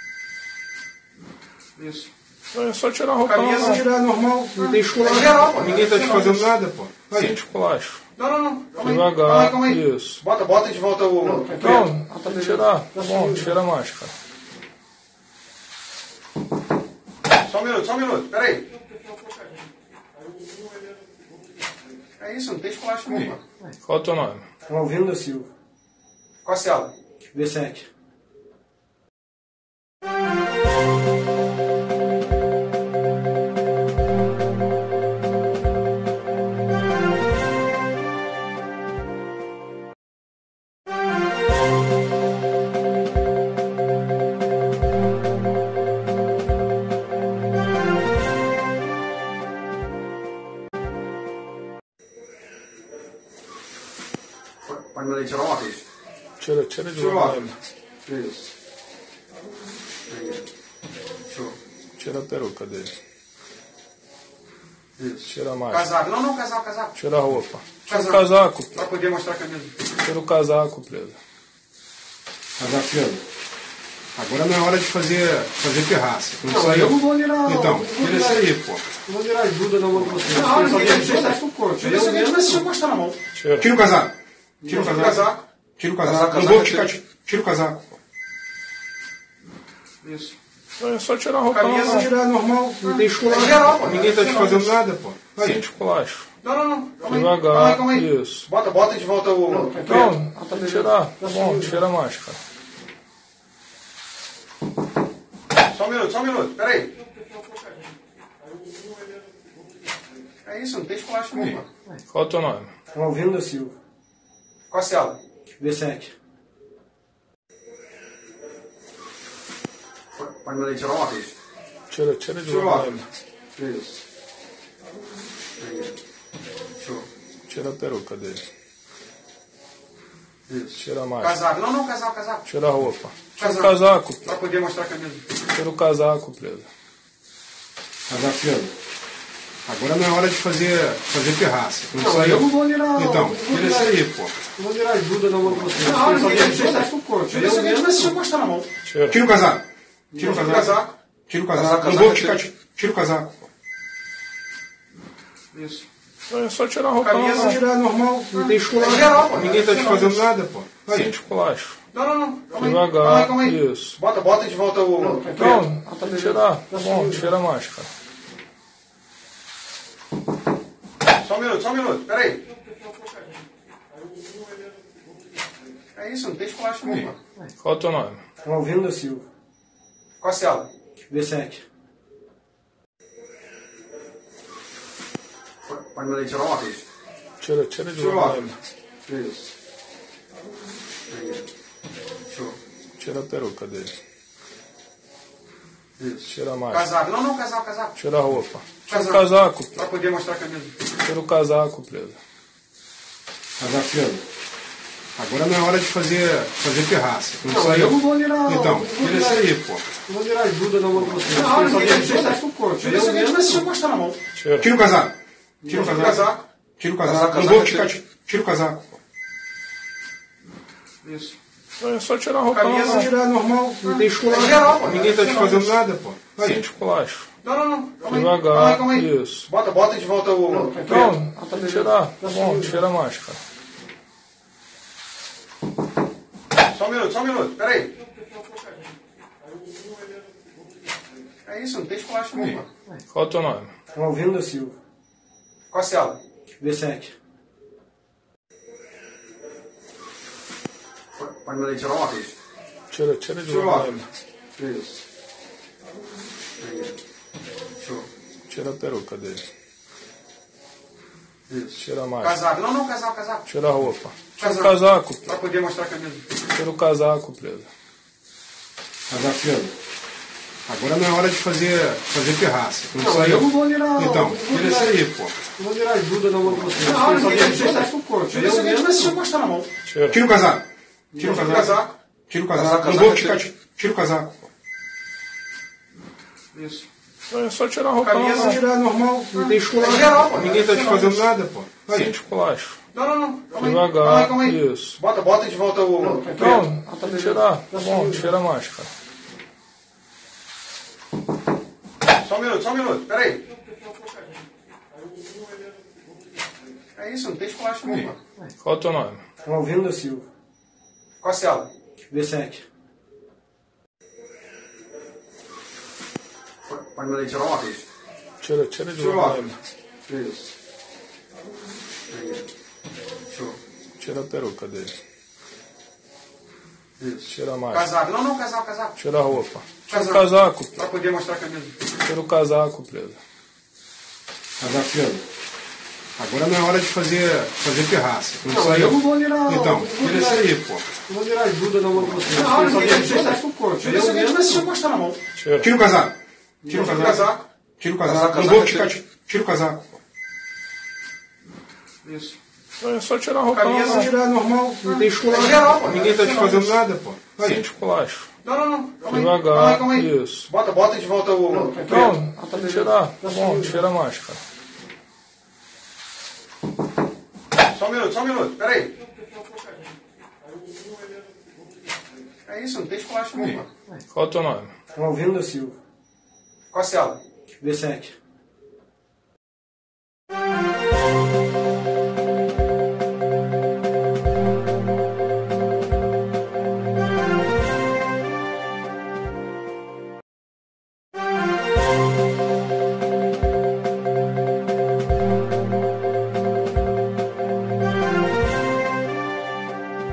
Isso. É só tirar a roupa. Camisa, Não, Tirar normal, não tem esculacho. É geral, pô. Ninguém tá te fazendo nada, pô. sem Aí. esculacho. Não, não, não. Calma aí. Devagar, Calma aí, calma aí. isso. Bota, bota de volta o... Não, tem que tirar. Tá bom, tira a máscara. Só um minuto, só um minuto. Pera aí. É isso, não tem esculacho não, pô. Qual é o teu nome? Alvino da Silva. Qual a cela? V sete. Pode mandar ele tirar uma vez. Tira, tira de Tira o lá. óculos. Isso. Aí. Show. Tira a peruca dele. Isso. Tira a máscara. Casaco. Não, não, casaco, casaco. Tira a roupa. Tira o Casaco. casaco. Pra poder mostrar a camisa. Tira o casaco, preso. Casaco, Pedro. Agora não é hora de fazer, fazer pirraça. Não, Não, saiu? eu não vou virar. Então, eu vou tira virar- isso aí, pô. Eu vou virar ajuda na mão de vocês. Não, Eu só ninguém quero ajuda. deixar com o corpo. Tira isso aqui, a gente vai se encostar na mão. Tira. Tira o casaco. Tira o Tira o casaco. casaco. Tira o casaco. Casaco, Não vou casaco, ficar. Tira o casaco. Isso. É só tirar a roupa. Camisa, Não, Tirar normal, não tem esculacho. É geral, pô. Ninguém tá te fazendo nada, pô. sem Aí. esculacho. Não, não, não. Calma aí. Devagar, Calma aí, calma aí. isso. Bota, bota de volta o... Não, tem que tirar. Tá bom, tira a máscara. Só um minuto, só um minuto. Peraí. É isso, não tem esculacho não, mano. Qual é o teu nome? Alvino da Silva. Qual a cela? B sete. Pode mandar ele tirar uma vez. Tira, tira de Tira o lá. óculos. Isso. Aí. Show. Tira a peruca dele. Isso. Tira a máscara. Casaco. Não, não, casaco, casaco. Tira a roupa. Tira o Casaco. casaco. Pra poder mostrar a camisa. Tira o casaco, preso. Casaco, Pedro. Agora não é hora de fazer, fazer pirraça. Não, Não, saiu. eu não vou virar. Então, eu vou tira virar- isso aí, pô. Eu vou virar ajuda na mão de vocês. Não, Eu só ninguém quero tá que vocês tira façam o corpo. Tira isso aqui, Eu deixa eu mesmo. mostrar na mão. Tira. Tira o casaco. Tira o Tira o casaco. casaco. Tira o Casaco, casaco. Não casaco vou é ficar. teu. Tira o casaco. Isso. É só tirar a roupa. Camisa, Não, não. Tirar normal. Não tem esculacho. É geral, pô. Ninguém tá te fazendo nada, pô. Sem Aí. esculacho. Não, não, não. Calma aí. Devagar. Calma aí, calma aí. Isso. Bota, bota de volta o... Não, o preto. Não, tem que tirar. Tá bom, tira a máscara. Só um minuto, só um minuto. Peraí. É isso, não tem esculacho não, mano. Qual é o teu nome? Alvino da Silva. Qual a cela? B sete. Pode mandar ele tirar uma vez. Tira, tira de Tira o lá. óculos. Isso. Aí. Show. Tira a peruca dele. Isso. Tira a máscara. Casaco. Não, não, casaco, casaco. Tira a roupa. Tira o Casaco. casaco. Pra poder mostrar a camisa. Tira o casaco, preso. Casaco, Pedro. Agora não é hora de fazer, fazer pirraça. Não, Não, saiu. eu não vou virar. Então, eu vou tira virar- isso aí, pô. Eu vou virar ajuda na mão de vocês. Não, Eu só ninguém quero tá que vocês tira façam o corpo. Tira isso Eu aqui, mesmo. deixa eu mostrar na mão. Tira. Tira o casaco. Tira o Tira o casaco. casaco. Tira o casaco. Casaco, Não casaco vou é ficar. teu. Tira o casaco. Isso. É só tirar a roupa. Camisa, Não, não. Tirar normal. Não tem esculacho. É geral, pô. Ninguém tá te fazendo nada, pô. Sem Aí. esculacho. Não, não, não. Calma aí. Devagar. Calma aí, calma aí. Isso. Bota, bota de volta o... o preto. Não, tem que tirar. Tá bom, tira a máscara. Só um minuto, só um minuto. Peraí. É isso, não tem esculacho não, mano. Qual é o teu nome? Alvino da Silva. Qual a cela? B sete. Pode mandar ele tirar uma vez. Tira, tira de Tira o lá. óculos. Isso. Aí. Show. Tira a peruca dele. Isso. Tira a máscara. Casaco. Não, não, casaco, casaco. Tira a roupa. Tira o Casaco. casaco. Pra poder mostrar a camisa. Tira o casaco, preso. Casaco, Pedro. Agora não é hora de fazer, fazer pirraça. Não, Não, saiu. eu não vou virar. Então, eu vou tira virar- isso aí, pô. Eu vou virar ajuda na mão de vocês. Não, Eu só ninguém quero que tira vocês façam o corpo. Tira isso Eu aqui, mesmo. deixa eu mostrar na mão. Tira. Tira o casaco. Tira o Tira o casaco. casaco. Tira o casaco. Casaco, Não casaco vou é ficar. teu. Tira o casaco. Isso. É só tirar a roupa. Camisa, Não, não. Tirar normal. Não tem esculacho. É geral, pô. Ninguém tá te fazendo nada, pô. Sem Aí. esculacho. Não, não, não. Calma aí. Devagar. Calma aí, calma aí. Isso. Bota, bota de volta o... o preto. Não, tem que tirar. Tá bom, tira a máscara. Só um minuto, só um minuto. Peraí. É isso, não tem esculacho não, mano. Qual é o teu nome? Alvino da Silva. Qual a cela? B sete. Pode mandar ele tirar uma vez. Tira, tira de Tira o lá. óculos. Isso. Aí. Show. Tira a peruca dele. Isso. Tira a máscara. Casaco. Não, não, casaco, casaco. Tira a roupa. Tira o Casaco. casaco. Pra poder mostrar a camisa. Tira o casaco, preso. Casaco, Pedro. Agora não é hora de fazer, fazer pirraça. Não, Não, saiu. eu não vou virar. Então, eu vou tira virar- isso aí, pô. Eu vou virar ajuda na mão de vocês. Não, Eu só ninguém quero que tira vocês façam o corpo. Tira isso Eu aqui, mesmo. deixa eu mostrar na mão. Tira. Tira o casaco. Tira o Tira o casaco. casaco. Tira o casaco. Casaco, Não casaco vou é ficar. teu. Tira o casaco. Isso. É só tirar a roupa. Camisa, Não, não. Tirar normal. Não tem esculacho. É geral, pô. Ninguém tá te fazendo nada, pô. Sem Aí. esculacho. Não, não, não. Calma aí. Devagar. Calma aí, calma aí. Isso. Bota, bota de volta o... o preto. Não, tem que tirar. Tá bom, tira a máscara. Só um minuto, só um minuto. Peraí. É isso, não tem esculacho não, mano. Qual é o teu nome? Alvino da Silva. Qual a cela? B sete.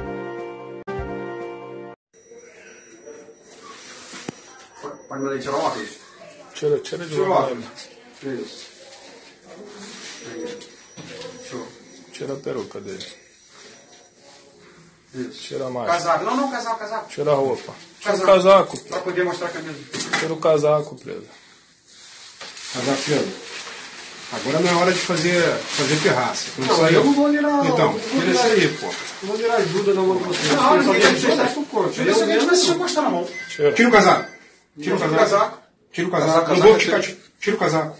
Pode mandar ele tirar uma Tira, tira de Tira lá. logo. Isso. Aí. Show. Tira a peruca dele. Isso. Tira a máscara. Casaco. Não, não, casaco, casaco. Tira a roupa. Tira o Casaco. casaco. Pra poder mostrar a camisa. Tira o casaco, Pedro. Casaco, Pedro. Agora não é hora de fazer, fazer pirraça. Não, Não, saiu? eu não vou virar. Então, não vou tira isso virar- aí, pô. Não vou virar ajuda na mão de vocês. Não, Eu só ninguém tenho vai que tirar. deixar o corpo. Tira isso aqui, mas se eu mostrar na mão. Tira. Tira o casaco. Tira o Tira o casaco. casaco. Tira o casaco. Casaco, Não casaco, vou ficar. tira. Tira o casaco.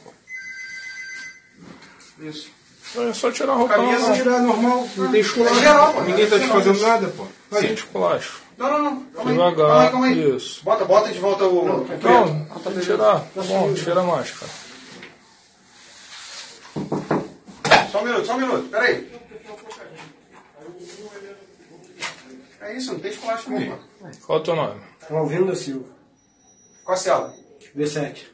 Isso. É só tirar a roupa. Camisa, Não, não. Tirar normal, não tem É esculacho. geral, pô. Ninguém tá te fazendo nada, pô. Sem Aí. esculacho. Não, não, não. Calma aí. Devagar. Calma aí, calma aí. Isso. Bota, bota de volta o. o preto. Não, tem que tirar. Tá bom, tira a máscara. Só um minuto, só um minuto. Pera aí. É isso, não tem esculacho não, pô. Qual é o teu nome? Alvino da Silva. Qual a cela? V sete.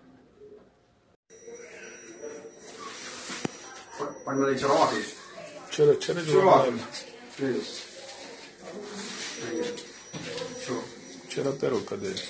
Pode mandar tirar uma vez. Tira, tira de Tira lá. logo. Isso. Aí. Show. Tira a peruca dele.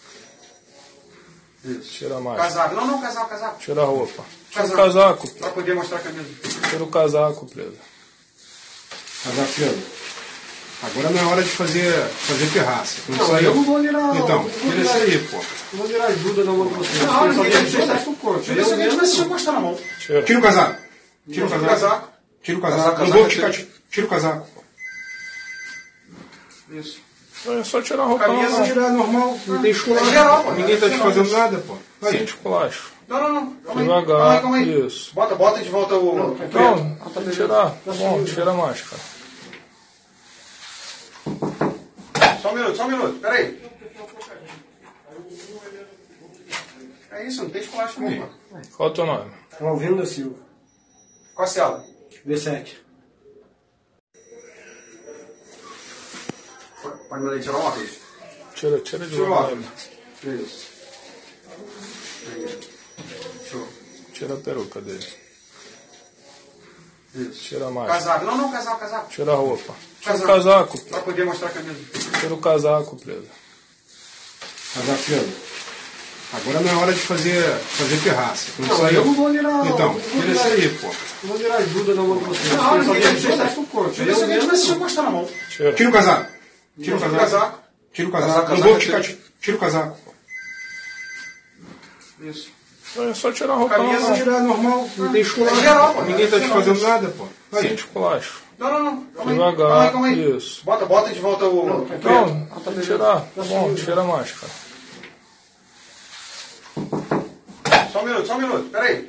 Isso. Tira a máscara. Casaco. Não, não, casaco, casaco. Tira a roupa. Tira o Casaco. casaco. Pra poder mostrar a camisa. Tira o casaco, Pedro. Casaco, Pedro. Agora não é hora de fazer, fazer pirraça. Não, Não, saiu? eu não vou virar. Então, não vou tira isso virar- aí, pô. Não vou virar ajuda na mão de vocês. Não, Eu só ninguém tenho vai que tirar. deixar o corpo. Tira isso aqui, mas se eu mostrar na mão. Tira. Tira o casaco. Tira o Tira o casaco. casaco. Tira o casaco. Casaco, Não casaco, vou ficar. tira. Tira o casaco. Isso. É só tirar a roupa. Não, Camisa, não. Tirar normal, não tem É esculacho. geral, pô. Ninguém tá te fazendo nada, pô. Sem Aí. esculacho. Não, não, não. Calma aí. Devagar. Calma aí, calma aí. Isso. Bota, bota de volta o. o preto. Não, tem que tirar. Tá bom, tira a máscara. Só um minuto, só um minuto. Pera aí. É isso, não tem esculacho não, pô. Qual é o teu nome? Alvino da Silva. Qual a cela? V sete. Pode mandar tirar uma vez. Tira, tira de Tira lá. logo. Isso. Aí. Show. Tira a peruca dele. Isso. Tira a máscara. Casaco. Não, não, casaco, casaco. Tira a roupa. Tira o Casaco. casaco. Pra poder mostrar a camisa. Tira o casaco, Pedro. Casaco, Pedro. Agora não é hora de fazer, fazer pirraça. Não, Não, saiu? eu não vou virar. Então, não vou tira isso virar- aí, pô. Não vou virar ajuda na mão de vocês. Não, Eu só ninguém tenho vai que tirar. deixar o corpo. Tira isso aqui, mas se eu mostrar na mão. Tira. Tira o casaco. Tira o Tira o casaco. casaco. Tira o casaco. Casaco, Não casaco, vou ficar. tira. Tira o casaco. Isso. É só tirar a roupa. Não, Camisa, não. Tirar normal, não tem É esculacho. geral, pô. Ninguém tá te fazendo nada, pô. Sem Aí. esculacho. Não, não, não. Calma aí. Devagar. Calma aí, calma aí. Isso. Bota, bota de volta o. o preto. Não, tem que tirar. Tá bom, tira a máscara. Só um minuto, só um minuto. Pera aí.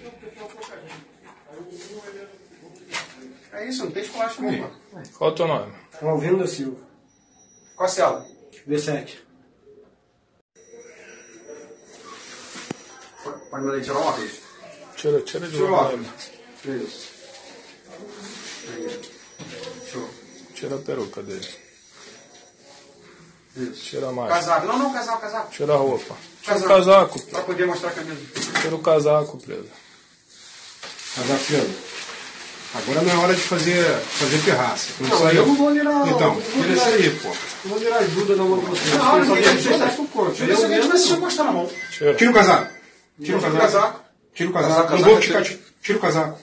É isso, não tem esculacho não, pô. Qual é o teu nome? Alvino da Silva. Qual a cela? V sete. Pode mandar tirar uma vez. Tira, tira de Tira lá. logo. Isso. Aí. Show. Tira a peruca dele. Isso. Tira a máscara. Casaco. Não, não, casaco, casaco. Tira a roupa. Tira o Casaco. casaco. Pra poder mostrar a camisa. Tira o casaco, Pedro. Casaco, Pedro. Agora não é hora de fazer, fazer pirraça. Não, Não, saiu? eu não vou virar. Então, não vou tira virar- isso aí, pô. Não vou virar ajuda na mão de vocês. Não, Eu só ninguém tenho vai que tirar. deixar o corpo. Tira isso aqui, mas se eu mostrar na mão. Tira. Tira o casaco. Tira Tira o o casaco. casaco. Tira o casaco. Casaco, Não casaco, vou ficar. tira. Tira o casaco.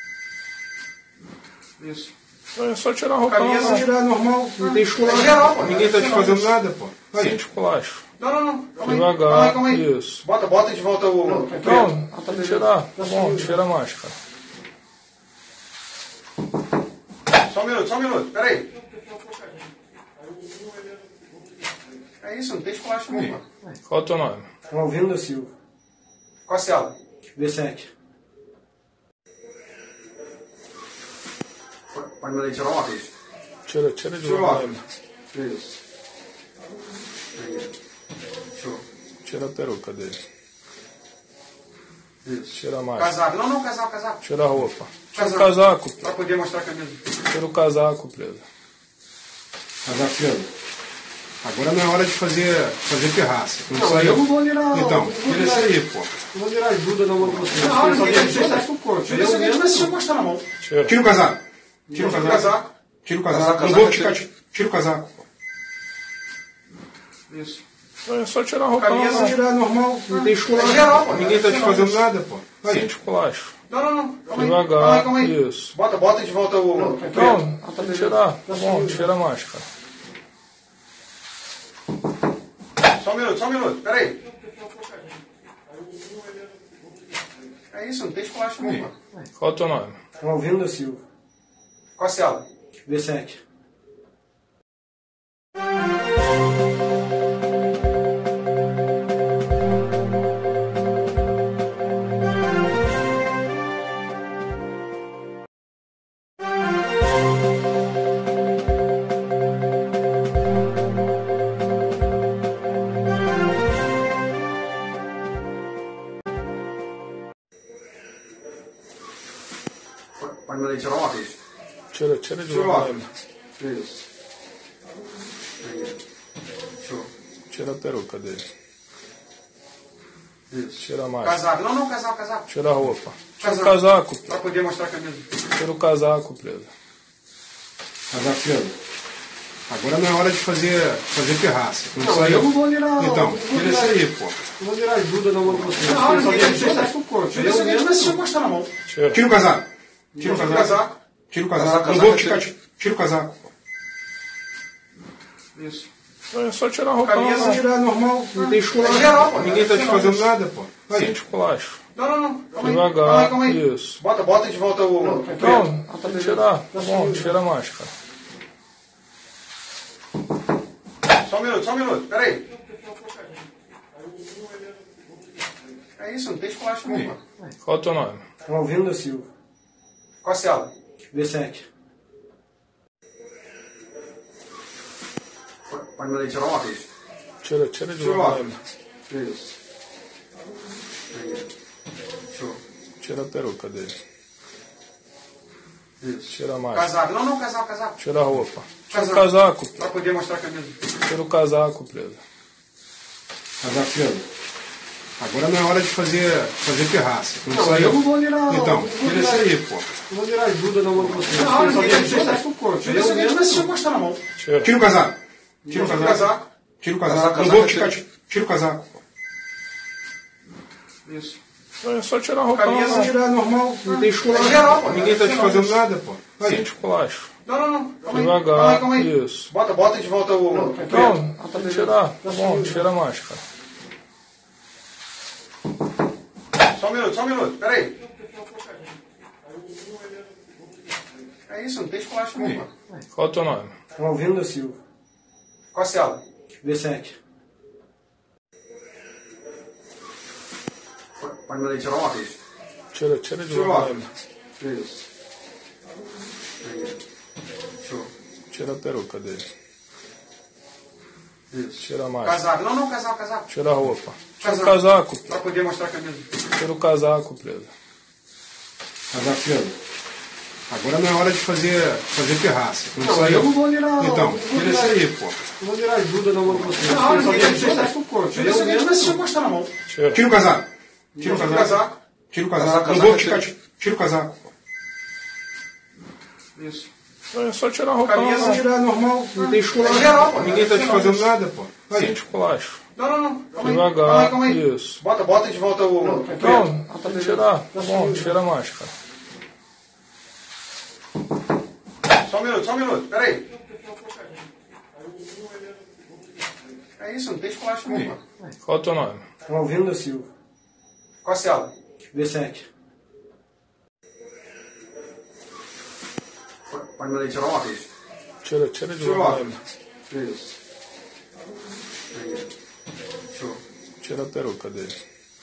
Isso. É só tirar a roupa. Não, Camisa, não. Tirar normal, não tem É esculacho. geral, pô. Ninguém tá te fazendo nada, pô. Sem Aí. esculacho. Não, não, não. Calma aí. Devagar. Calma aí, calma aí. Isso. Bota, bota de volta o. o preto. Não, tem que tirar. Tá bom, tira a máscara. Só um minuto, só um minuto. Pera aí. É isso, não tem esculacho não, pô. Qual é o teu nome? Alvino da Silva. Qual a cela? V sete. Pode mandar tirar uma vez. Tira, tira de Tira lá. logo. Isso. Aí. Show. Tira a peruca dele. Isso. Tira a máscara. Casaco. Não, não, casaco, casaco. Tira a roupa. Tira o Casaco. casaco. Pra poder mostrar a camisa. Tira o casaco, Pedro. Casaco, Pedro. Agora não é hora de fazer, fazer pirraça. Não, Não, saiu? eu não vou virar. Então, não vou tira virar- isso aí, pô. Não vou virar ajuda na mão de vocês. Não, Eu só ninguém tenho vai que tirar. deixar o corpo. Tira isso aqui, mas se eu mostrar na mão. Tira. Tira o casaco. Tira Tira o o casaco. casaco. Tira o casaco. Casaco, Não vou casaco, ficar. Tira o casaco. Isso. É só tirar a roupa Camisa normal. tirar normal, não tem esculacho. É geral, pô. Ninguém tá te fazendo nada, pô. Sem Aí. esculacho. Não, não, não. Calma aí. Devagar, Calma aí, calma aí. isso. Bota, bota de volta o. Não, tem que tirar. Tá bom, tira a máscara. Só um minuto, só um minuto. Pera aí. É isso, não tem esculacho não, pô. Qual é o teu nome? Alvino da Silva. Qual a cela? B sete. Pode me tirar uma vez. Tira, tira de Tira o novo. óculos. Isso. Aí. Show. Tira a peruca dele. Isso. Tira a máscara. Casaco. Não, não, casaco, casaco. Tira a roupa. Tira o Casaco. casaco. Pra poder mostrar a camisa. Tira o casaco, Pedro. Casaco, Pedro. Agora não é hora de fazer, fazer pirraça. Não, Não, saiu. eu não vou virar. Então, eu vou tira virar- isso aí, pô. Eu vou virar ajuda na mão de vocês. Não, Só ninguém que vai vocês tirar. estão com o corpo. Tira isso aqui, a gente vai se encostar na mão. Tira. Tira o casaco. Tira o Tira o casaco. casaco. Tira o casaco. Casaco, Não casaco, vou ficar. tira. Tira o casaco. Isso. É só tirar a roupa Camisa normal. Tirar normal, não tem esculacho. É geral, pô. Ninguém tá te fazendo nada, pô. Sem Aí. esculacho. Não, não, não. Calma aí. Devagar, Calma aí, calma aí. isso. Bota, bota de volta o. Não, tem que tirar. Tá bom, tira a máscara. Só um minuto, só um minuto. Pera aí. É isso, não tem esculacho não, pô. Qual é o teu nome? Alvino da Silva. Qual a cela? B sete. Pode me tirar uma vez. Tira, tira de Tira o novo. óculos. Isso. Aí. Show. Tira a peruca dele. Isso. Tira a máscara. Casaco. Não, não, casaco, casaco. Tira a roupa. Tira o Casaco. casaco. Pra poder mostrar a camisa. Tira o casaco, Pedro. Casaco, Pedro. Agora não é hora de fazer, fazer pirraça. Não, Não, saiu. eu não vou virar. Então, eu vou tira isso virar- aí, pô. Eu vou virar ajuda na mão de vocês. Não, Só ninguém que vai vocês tirar. estão com o corpo. Tira isso aqui, a gente vai se encostar na mão. Tira. Tira o casaco. Tira o Tira o casaco. casaco. Tira o casaco. Casaco, Não casaco, vou ficar. tira. Tira o casaco. Isso. É só tirar a roupa Camisa normal. Tirar normal, não tem esculacho. É geral, pô. Ninguém tá te fazendo nada, pô. Sem Aí. esculacho. Não, não, não. Calma aí. Devagar, Calma aí, calma aí. isso. Bota, bota de volta o. Não, tem que tirar. Tá bom, tira a máscara. Só um minuto, só um minuto. Pera aí. É isso, não tem esculacho não, pô. Qual é o teu nome? Alvino da Silva. Qual a cela? B sete. Pode me tirar uma vez. Tira, tira de Tira o novo. óculos. Isso. Aí. Show. Tira a peruca dele. Isso. Tira a máscara. Casaco. Não, não, casaco, casaco. Tira a roupa. Tira o Casaco. casaco. Pra poder mostrar a camisa. Tira o casaco, Pedro. Casaco, Pedro. Agora não é hora de fazer, fazer pirraça. Não, Não, saiu. eu não vou virar. Então, eu vou tira virar- isso aí, pô. Eu vou virar ajuda na mão de vocês. Não, Só ninguém que vai vocês tirar. estão com o corpo. Tira isso aqui, a gente vai se encostar na mão. Tira. Tira o casaco. Tira o Tira o casaco. casaco. Tira o casaco. Casaco, Não casaco, vou ficar. tira. Tira o casaco. Isso. É só tirar a roupa Camisa. normal. Tirar normal, não tem esculacho. É geral, pô. Ninguém tá te fazendo nada, pô. Sem Aí. esculacho. Não, não, não. Calma aí. Devagar, Calma aí, calma aí. isso. Bota, bota de volta o. Não, tem que tirar. Tá bom, tira a máscara. Só um minuto, só um minuto. Pera aí. É isso, não tem esculacho não, pô. Qual é o teu nome? Alvino da Silva. Qual a cela? B sete. Pode me tirar uma vez. Tira, tira de Tira o novo. óculos. Isso. Aí. Show. Tira a peruca dele.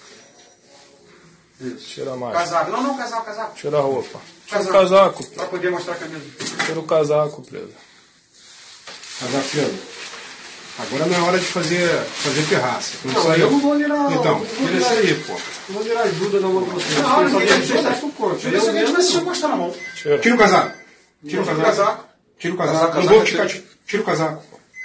Isso. Tira a máscara. Casaco. Não, não, casaco, casaco. Tira a roupa. Tira o Casaco. casaco. Pra poder mostrar a camisa. Tira o casaco, Pedro. Casaco, Pedro. Agora não é hora de fazer, fazer pirraça. Não, Não, saiu. eu não vou virar. Então, eu vou tira virar- isso aí, pô. Eu vou virar ajuda na mão de vocês. Não, Só ninguém que vai vocês tirar. estão com o corpo. Tira isso aqui, a gente vai se encostar na mão. Tira. Tira o casaco. Tira o Tira o casaco. casaco. Tira o casaco. Casaco, Não casaco, vou ficar. tira. Tira o casaco.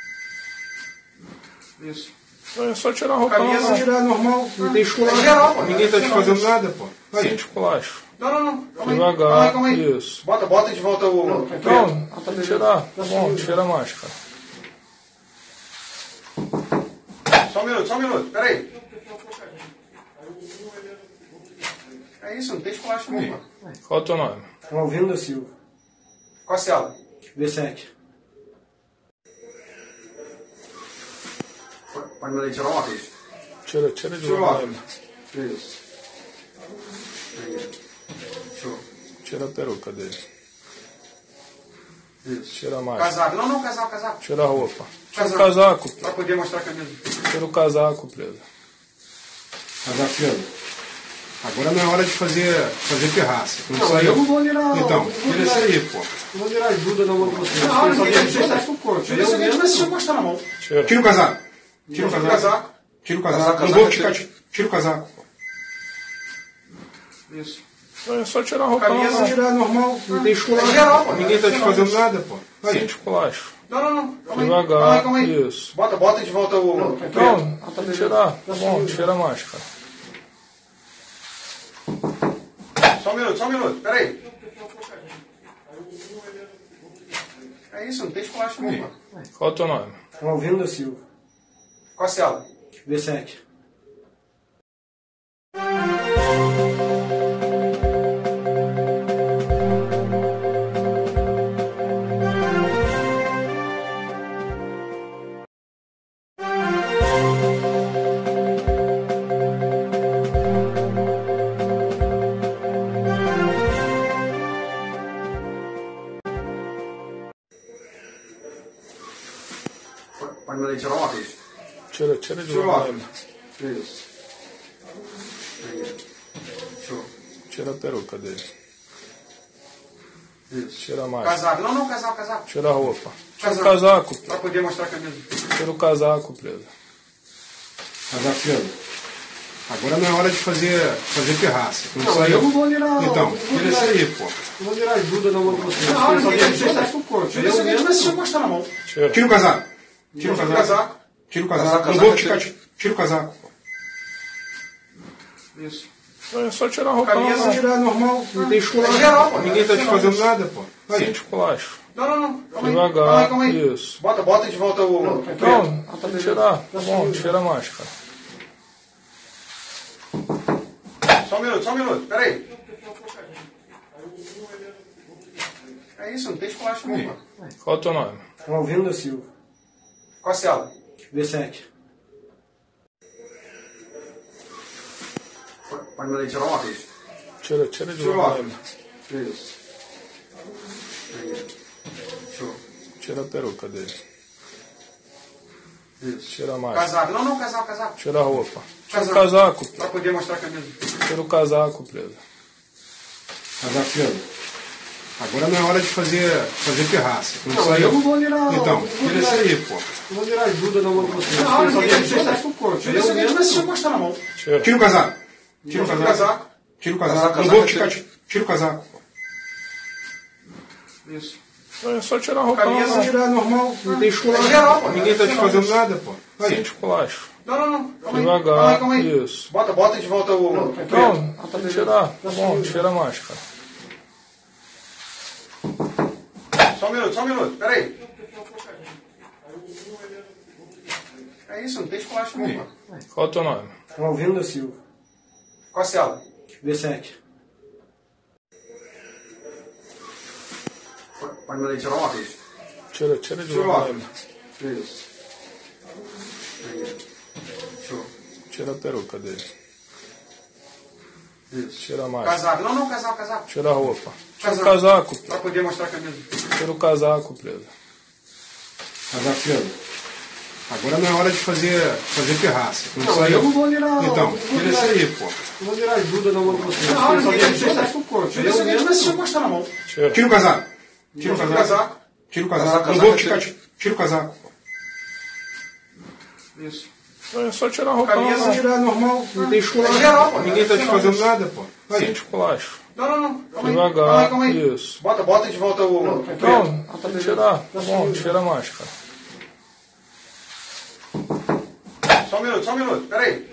Isso. É só tirar a roupa Camisa. normal. Tirar normal, não tem esculacho. É geral, pô. Ninguém tá te fazendo nada, pô. Sem Aí. esculacho. Não, não, não. Calma aí. Devagar, Calma aí, calma aí. isso. Bota, bota de volta o. Não, tem que tirar. Tá bom, tira a máscara. Só Só um minuto, só um minuto. Pera aí. É isso, não tem esculacho não, mano. Qual é o teu nome? Alvino da Silva. Qual a cela? V sete. Pode me tirar uma vez. Tira, tira de Tira o lá. óculos. Isso. Aí. Show. Tira a peruca dele. Isso. Tira a máscara. Casaco. Não, não, casaco, casaco. Tira a roupa. Tira o Casaco. casaco. Pra poder mostrar a camisa. Tira o casaco, preso. Casaco preto. Agora não é hora de fazer, fazer pirraça. Não, Não, saiu. eu não vou virar. Então, eu vou tira virar- isso aí, pô. Eu vou virar ajuda na mão de vocês. Não, Vocês só ninguém querem deixa deixar isso pro corpo. Tira isso aí, mas se eu mostrar na mão. Tira. Tira o casaco. Tira o Tira o casaco. casaco. Tira o casaco. Casaco, Não casaco vou é ficar. teu. Tira o casaco. Isso. É só tirar a roupa. Camisa, Não, Tirar normal, não tem É esculacho. geral, pô. Ninguém tá te fazendo nada, pô. sem Aí. esculacho. Não, não, não. Calma aí. Devagar. Calma aí, calma aí. Isso. Bota, bota de volta o. Não, o tá preto. Não, tem que tirar. Tá bom, tira a máscara. Só um minuto, só um minuto. Pera aí. É isso, não tem esculacho não, mano. Qual é o teu nome? Alvino da Silva. Qual a cela? V sete. Pode me tirar uma vez. Tira, tira de Tira o lá. óculos. Isso. Aí. Show. Tira a peruca dele. Isso. Tira a máscara. Casaco. Não, não, casaco, casaco. Tira a roupa. Tira o Casaco. casaco. Pra poder mostrar a camisa. Tira o casaco, preso. Casaco preto. Agora não é hora de fazer, fazer pirraça. Não, Não, saiu. eu não vou virar. Então, eu vou tira isso virar- aí, pô. Eu vou virar ajuda na mão de vocês. Não, Vocês só ninguém querem deixa deixar isso. pro corpo. Tira isso aí, mas se eu mostrar na mão. Tira. Tira o casaco. Tira o Tira o casaco. casaco. Tira o casaco. Casaco, Não vou casaco é ficar. Tira o casaco. Isso. É só tirar a roupa. Camisa, Não, Tirar normal, não tem É esculacho. geral, pô. Ninguém tá te fazendo nada, pô. sem Aí. esculacho. Não, não, não. Calma aí. Devagar. Calma aí, calma aí. Isso. Bota, bota de volta o. o preto. Não, tem que tirar. Tá bom, tira a máscara. Só um minuto, só um minuto. Pera aí. É isso, não tem esculacho não, mano. Qual é o teu nome? Alvino da Silva. Qual a cela? V sete. Pode me tirar uma vez. Tira, tira de Tira o lá. óculos. Isso. Aí. Show. Tira a peruca dele. Isso. Tira a máscara. Casaco. Não, não, casaco, casaco. Tira a roupa. Tira o Casaco. casaco. Pra poder mostrar a camisa. Tira o casaco, preso. Casaco preto. Agora não é hora de fazer, fazer pirraça. Não, Não, saiu. eu não vou virar. Então, eu vou tira virar- isso aí, pô. Eu vou virar ajuda na mão de vocês. Não, Vocês só ninguém querem deixa deixar isso. pro corpo. Tira isso aí, mas se eu mostrar na mão. Tira. Tira o casaco. Tira o Tira o casaco. casaco. Tira o casaco. Casaco, Não casaco vou é ficar. teu. Tira o casaco. Isso. É só tirar a roupa. Camisa, Não, Tirar normal, não tem É esculacho. geral, pô. Ninguém tá te fazendo nada, pô. sem Aí. esculacho. Não, não, não. Calma aí. Devagar. Calma aí, calma aí. Isso. Bota, bota de volta o. o preto. Não, tem que tirar. Tá bom, tira a máscara. Só um minuto, só um minuto. Pera aí. É isso, não tem esculacho não, mano. Qual é o teu nome? Alvino da Silva. Qual a cela? V sete. Pode me tirar uma vez. Tira, tira de Tira o lá. óculos. Isso. Aí. Show. Tira a peruca dele. Isso. Tira a máscara. Casaco. Não, não, casaco, casaco. Tira a roupa. Tira o Casaco. casaco. Pra poder mostrar a camisa. Tira o casaco, preso. Casaco preto. Agora não é hora de fazer, fazer pirraça. Não, Não, saiu. eu não vou virar. Então, eu vou tira virar- isso aí, pô. Eu vou virar ajuda na mão de vocês. Não, Vocês só ninguém querem deixa deixar isso. pro corpo. Tira isso aí, mas se eu mostrar na mão. Tira. Tira o casaco. Tira o Tira o casaco. casaco. Tira o casaco. Casaco, Não casaco vou é ficar. teu. Tira o casaco. Isso. É só tirar a roupa. Camisa, Não, Tirar normal, não tem É esculacho. geral, pô. Ninguém tá te fazendo nada, pô. sem Aí. esculacho. Não, não, não. Calma aí. Devagar. Calma aí, calma aí. Isso. Bota, bota de volta o. o preto. Não, tem que tirar. Tá bom, tira a máscara. Só um minuto, só um minuto. Pera aí.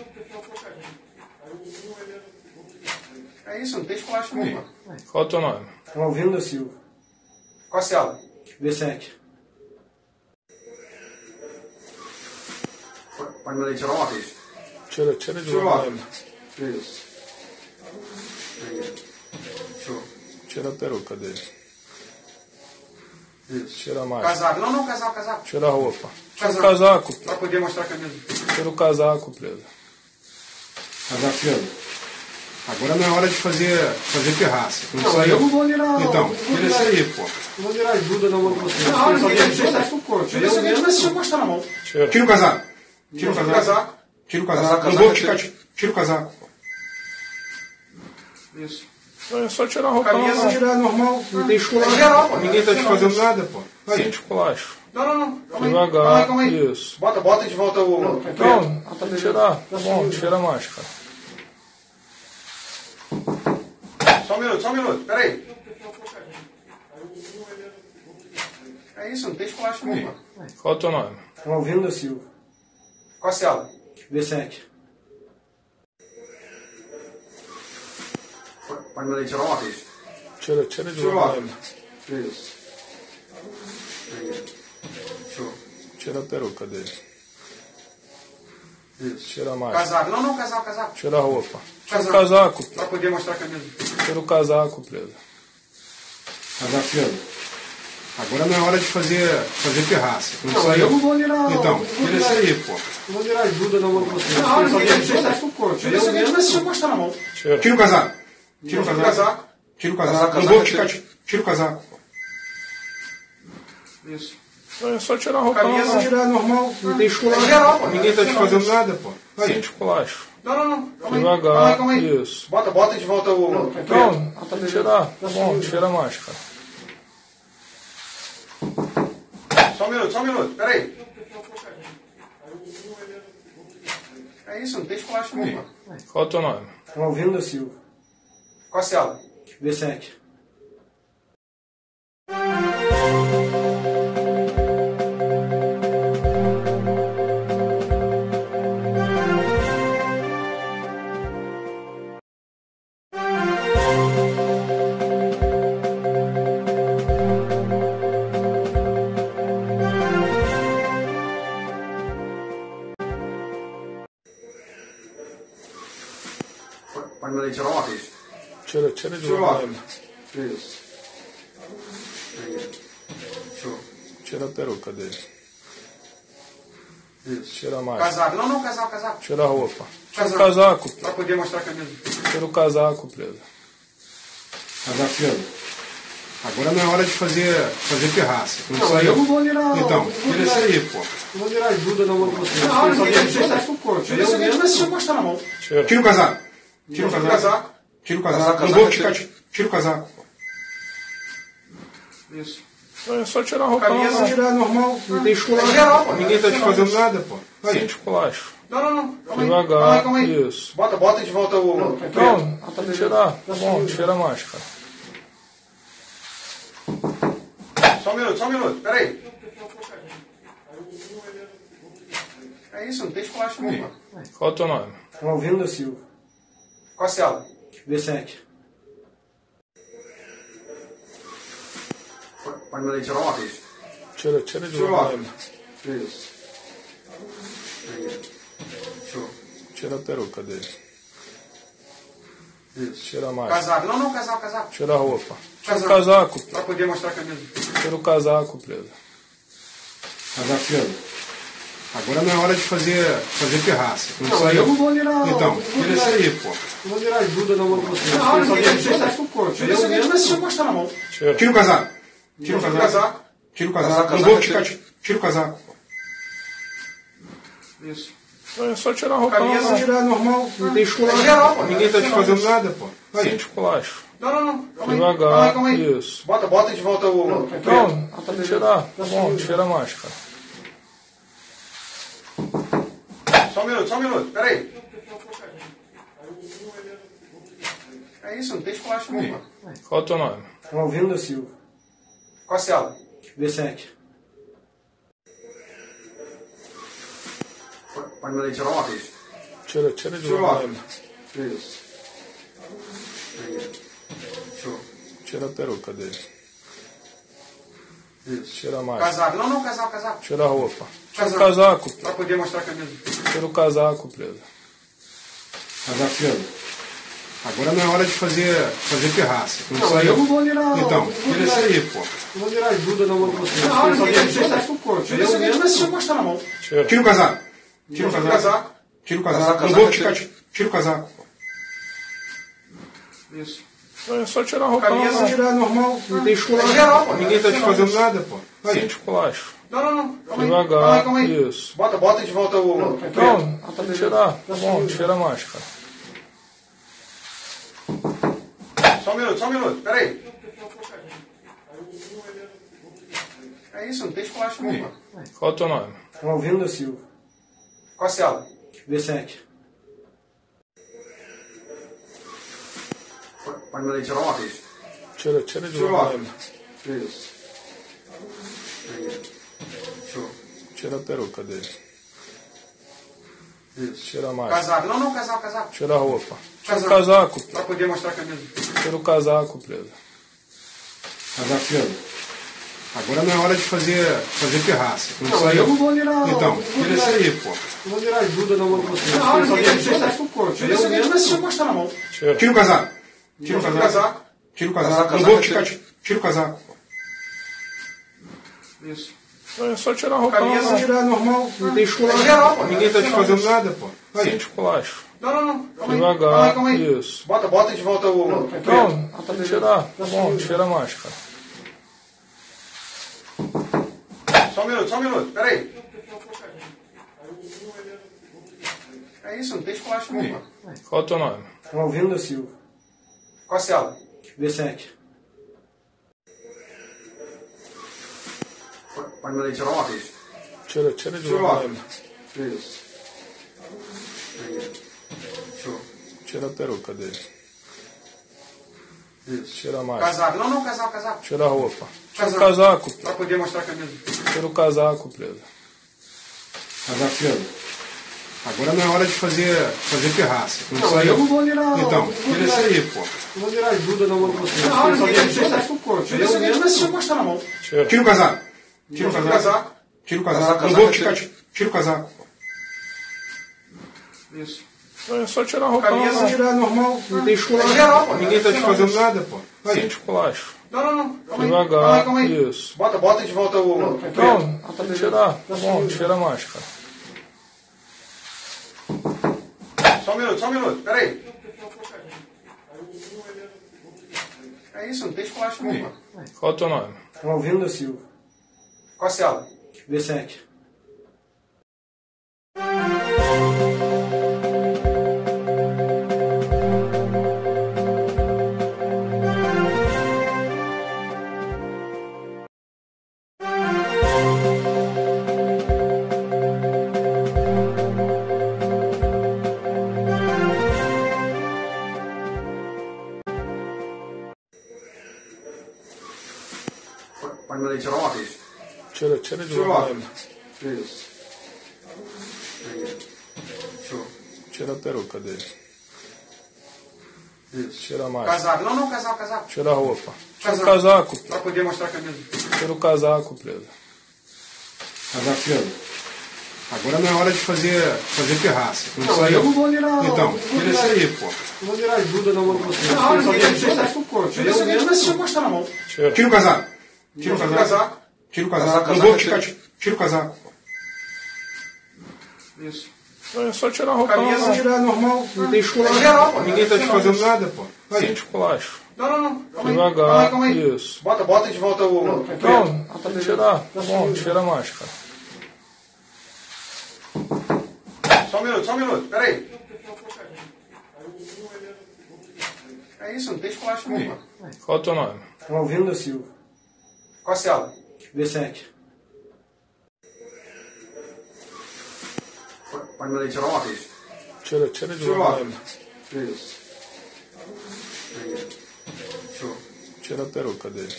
É isso, não tem esculacho não, mano. Qual é o teu nome? Alvino da Silva. Qual a cela? V sete. Pode mandar ele tirar o óculos. Tira, tira de Tira o lá. óculos. Isso. Aí. Show. Tira a peruca dele. Isso. Tira a máscara. Casaco. Não, não, casaco, casaco. Tira a roupa. Tira o Casaco. casaco. Pra poder mostrar a camisa. Tira o casaco, Pedro. Casaco, Pedro. Agora não é hora de fazer, fazer pirraça. Não, Não, saiu? eu não vou virar. Então, eu vou tira isso virar- aí, pô. Eu vou virar ajuda na mão de vocês. Não, Eu só ninguém tenho ajuda. dois com o corpo. Tira isso Eu aqui, mesmo mas se não. encostar na mão. Tira. Tira o casaco. Tira o Tira o casaco. casaco. Tira o casaco. Casaco, Não casaco, vou ficar. tira. Tira o casaco. Isso. É só tirar a roupa. Camisa, Não, Tirar normal. Não tem esculacho. É geral, pô. Ninguém tá te fazendo nada, pô. sem Aí. esculacho. Não, não, não. Calma aí. Devagar. Calma aí, calma aí. Isso. Bota, bota de volta o... Não, tem que tirar. Tá bom, tira a máscara. Só um minuto, só um minuto. Pera aí. É isso, não tem esculacho não, pô. Qual é o teu nome? Alvino da Silva. Qual a cela? V sete. Pode mandar ele tirar o óculos. Tira, tira de Tira o lá. óculos. Isso. Aí. Show. Tira a peruca dele. Isso. Tira a máscara. Casaco. Não, não, casaco, casaco. Tira a roupa. Tira o Casaco. casaco. Pra poder mostrar a camisa. Tira o casaco, Pedro. Casaco, Pedro. Agora não é hora de fazer, fazer pirraça. Não, Não, saiu? eu não vou virar. Então, eu vou tira virar- isso aí, pô. Eu vou virar ajuda na mão de vocês. Não, Eu só ninguém tenho ajuda. dois com o corpo. Tira isso Eu aqui, mesmo mas se não. encostar na mão. Tira. Tira o casaco. Tira o Tira o casaco. casaco. Tira o casaco. Casaco, Não casaco, vou ficar. tira. Tira o casaco. Isso. É só tirar a roupa. Camisa, Não, Tirar normal. Não tem esculacho. É geral, pô. Ninguém tá te fazendo nada, pô. sem Aí. esculacho. Não, não, não. Calma aí. Devagar. Calma aí, calma aí. Isso. Bota, bota de volta o... Não, tem que tirar. Tá bom, tira a máscara. Só um minuto, só um minuto. Pera aí. É isso, não tem esculacho não, pô. Qual é o teu nome? Alvino da Silva. Qual a cela? V sete. Pode mandar ele tirar o óculos. Tira, tira de Tira o lá. óculos. Isso. Aí. Show. Tira a peruca dele. Isso. Tira a máscara. Casaco. Não, não, casaco, casaco. Tira a roupa. Tira o Casaco. casaco. Pra poder mostrar a camisa. Tira o casaco, Pedro. Casaco, Pedro. Agora não é hora de fazer, fazer pirraça. Não, Não, saiu? eu não vou virar. Então, eu vou tira virar- isso aí, pô. Eu vou virar ajuda na mão de vocês. Não, Eu só ninguém tenho ajuda. dois com o corpo. Tira isso Eu aqui, mesmo mas se não. encostar na mão. Tira. Tira o casaco. Tira o Tira o casaco. casaco. Tira o casaco. Casaco, Não vou casaco, ficar. Tira o casaco. Isso. É só tirar a roupa. Camisa, Não, Tirar normal. Não tem esculacho. É geral, pô. Ninguém tá te fazendo nada, pô. sem Aí. esculacho. Não, não, não. Calma aí. Devagar. Calma aí, calma aí. Isso. Bota, bota de volta o... Não, tem que tirar. Tá bom, tira a máscara. Só um minuto, só um minuto. Pera aí. É isso, não tem esculacho não, pô. Qual é o teu nome? Alvino da Silva. Qual a cela? V sete. Pode mandar ele tirar o óculos. Tira, tira de Tira o lá. óculos. Isso. Aí. Show. Tira a peruca dele. Isso. Tira a máscara. Casaco. Não, não, casaco, casaco. Tira a roupa. Tira o Casaco. casaco. Pra poder mostrar a camisa. Tira o casaco, Pedro. Casaco, Pedro. Agora não é hora de fazer, fazer pirraça. Não, Não, saiu? eu não vou virar. Então, eu vou tira virar- isso aí, pô. Eu vou virar ajuda na mão de vocês. Não, Eu só ninguém tenho ajuda. dois com o corpo. Tira isso Eu aqui, mesmo mas se não. encostar na mão. Tira. Tira o casaco. Tira o Tira o casaco. casaco. Tira o casaco. Casaco, Não vou casaco, ficar. Tira o casaco. Isso. É só tirar a roupa. Camisa, Não, Tirar normal. Não tem esculacho. É geral, pô. Ninguém tá te fazendo nada, pô. sem Aí. esculacho. Não, não, não. Calma aí. Devagar. Calma aí, calma aí. Isso. Bota, bota de volta o... Não, tem que tirar. Tá bom, tira a máscara. Só um minuto, só um minuto. Pera aí. É isso, não tem esculacho não, pô. Qual é o teu nome? Alvino da Silva. Qual a cela? V sete. Pode mandar ele tirar o óculos. Tira, tira de Tira o lá. óculos. Isso. Aí. Show. Tira a peruca dele. Isso. Tira a máscara. Casaco. Não, não, casaco, casaco. Tira a roupa. Tira o casaco. Pra poder mostrar a camisa. Tira o casaco, presa. Casaco, Pedro. Agora não é hora de fazer, fazer pirraça. Não, Não, saiu. eu não vou virar. Então, não vou tira isso virar- aí, pô. Não vou virar ajuda na mão de vocês. Não, Eu só ninguém quero tá que vocês dizendo. com o corpo. Tira isso aqui, Eu mas se eu mesmo. mostrar na mão. Tira. Tira o casaco. Tira o Tira o casaco. casaco. Tira o casaco. Casaco, Não vou casaco, ficar. Tira o casaco. Isso. É só tirar a roupa. Camisa, Não, não. Tirar normal. Não tem esculacho. É geral, pô. Ninguém tá te fazendo nada, pô. Sem Aí. esculacho. Não, não, não. Calma aí. Devagar. Calma aí, calma aí. Isso. Bota, bota de volta o. Não, o preto. Não, tem que tirar. Tá bom, tira a máscara. Só um minuto, só um minuto. Pera aí. É isso, não tem esculacho não, mano. Qual é o teu nome? Alvino da Silva. Qual a cela? D sete. Pode mandar ele tirar uma vez. Tira, tira de Tira o novo. óculos. Isso. Aí. Show. Tira a peruca dele. Isso. Tira a máscara. Casaco. Não, não, casaco, casaco. Tira a roupa. Tira o Casaco. casaco. Pra poder mostrar a camisa. Tira o casaco, presa. Casaco, Pedro. Agora não é hora de fazer, fazer pirraça. Não, Não, saiu. eu não vou virar. Então, não vou tira virar- isso aí, pô. Não vou virar ajuda na mão de vocês. Não, Eu só ninguém quero tá que vocês dizendo. com o corpo. Tira isso Eu aqui, mas se eu mesmo. mostrar na mão. Tira. Tira o casaco. Tira o Tira o casaco. casaco. Tira o casaco. Casaco, Não vou casaco, ficar. Tira o casaco. Isso. É só tirar a roupa. Camisa, Não, não. Tirar normal. Não tem esculacho. É geral, pô. Ninguém tá te fazendo nada, pô. Sem Aí. esculacho. Não, não, não. Calma aí. Devagar. Calma aí, calma aí. Isso. Bota, bota de volta o. o preto. Não, tem que tirar. Tá bom, tira a máscara. Só um minuto, só um minuto. Pera aí. É isso, não tem esculacho não, mano. Qual é o teu nome? Alvino da Silva. Qual a cela? D sete. Pode mandar ele tirar uma vez. Tira, tira de Tira o novo. óculos. Isso. Aí. Show. Tira a peruca dele. Isso. Tira a máscara. Casaco. Não, não, casaco, casaco. Tira a roupa. Tira o Casaco. casaco. Pra poder mostrar a camisa. Tira o casaco, presa. Casaco, Pedro. Agora não é hora de fazer, fazer pirraça. Não, Não, saiu. eu não vou virar. Então, não vou tira virar- isso aí, pô. Não vou virar ajuda na mão de vocês. Não, Eu só ninguém quero tá que vocês dizendo. com o corpo. Tira isso Eu aqui, mas se eu mesmo. mostrar na mão. Tira. Tira o casaco. Tira o Tira o casaco. casaco. Tira o casaco. Casaco, Não vou casaco. ficar. Tira o casaco. Isso. É só tirar a roupa. Camisa, Não, não. Tirar normal. Não tem esculacho. É geral, pô. Ninguém tá te fazendo nada, pô. Sem Aí. esculacho. Não, não, não. Calma aí. Devagar. Calma aí, calma aí. Isso. Bota, bota de volta o. o preto. Não, tem que tirar. Tá bom, tira a máscara. Só um minuto, só um minuto. Pera aí. É isso, não tem esculacho não, mano. Qual é o teu nome? Alvino da Silva. Qual a cela? D sete. Pode mandar ele tirar uma vez. Tira, tira de Tira o novo. óculos. Isso. Aí. Show. Tira a peruca dele. Isso. Tira a máscara. Casaco. Não, não, casaco, casaco. Tira a roupa. Tira o Casaco. casaco. Pra poder mostrar a camisa. Tira o casaco, presa. Casaco, Pedro. Agora não é hora de fazer, fazer pirraça. Não, Não, saiu. eu não vou virar. Então, não vou tira virar- isso aí, pô. Não vou virar ajuda na mão de vocês. Não, Eu só ninguém quero tá que vocês dizendo. com o corpo. Tira isso Eu aqui, mas se eu mesmo. mostrar na mão. Tira. Tira o casaco. Tira o Tira o casaco. casaco. Tira o casaco. Casaco, Não casaco, vou ficar. tira. Tira o casaco. Isso. É só tirar a roupa. Não, Camisa, não. Tirar normal. Não tem esculacho. É geral, pô. Ninguém tá te fazendo nada, pô. Sem Aí. esculacho. Não, não, não. Calma aí. Devagar. Calma aí, calma aí. Isso. Bota, bota de volta o. o preto. Não, tem que tirar. Tá bom, tira a máscara. Só um minuto, só um minuto. Pera aí. É isso, não tem esculacho não, mano. Qual é o teu nome? Alvino da Silva. Qual a cela? D sete. Pode mandar ele tirar uma vez. Tira, tira de Tira o novo. óculos. Isso. Aí. Show. Tira a peruca dele.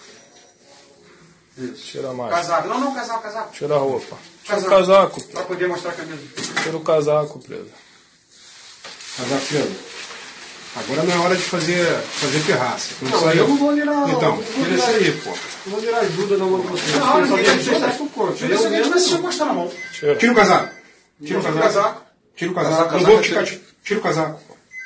Isso. Tira a máscara. Casaco. Não, não, casaco, casaco. Tira a roupa. Tira o Casaco. casaco. Pra poder mostrar a camisa. Tira o casaco, presa. Casaco, Pedro. Agora não é hora de fazer, fazer pirraça. Não, Não, saiu. eu não vou virar. Então, não vou tira virar- isso aí, pô. Não vou virar ajuda na mão de vocês. Não, Eu só ninguém quero deixa dizer- isso pro corpo. Tira Eu isso aí, mesmo- deixa se encostar na mão. Tira. Tira o casaco. Tira o Tira o casaco. casaco. Tira o casaco. Casaco, Não casaco vou é ficar. teu. Tira o casaco.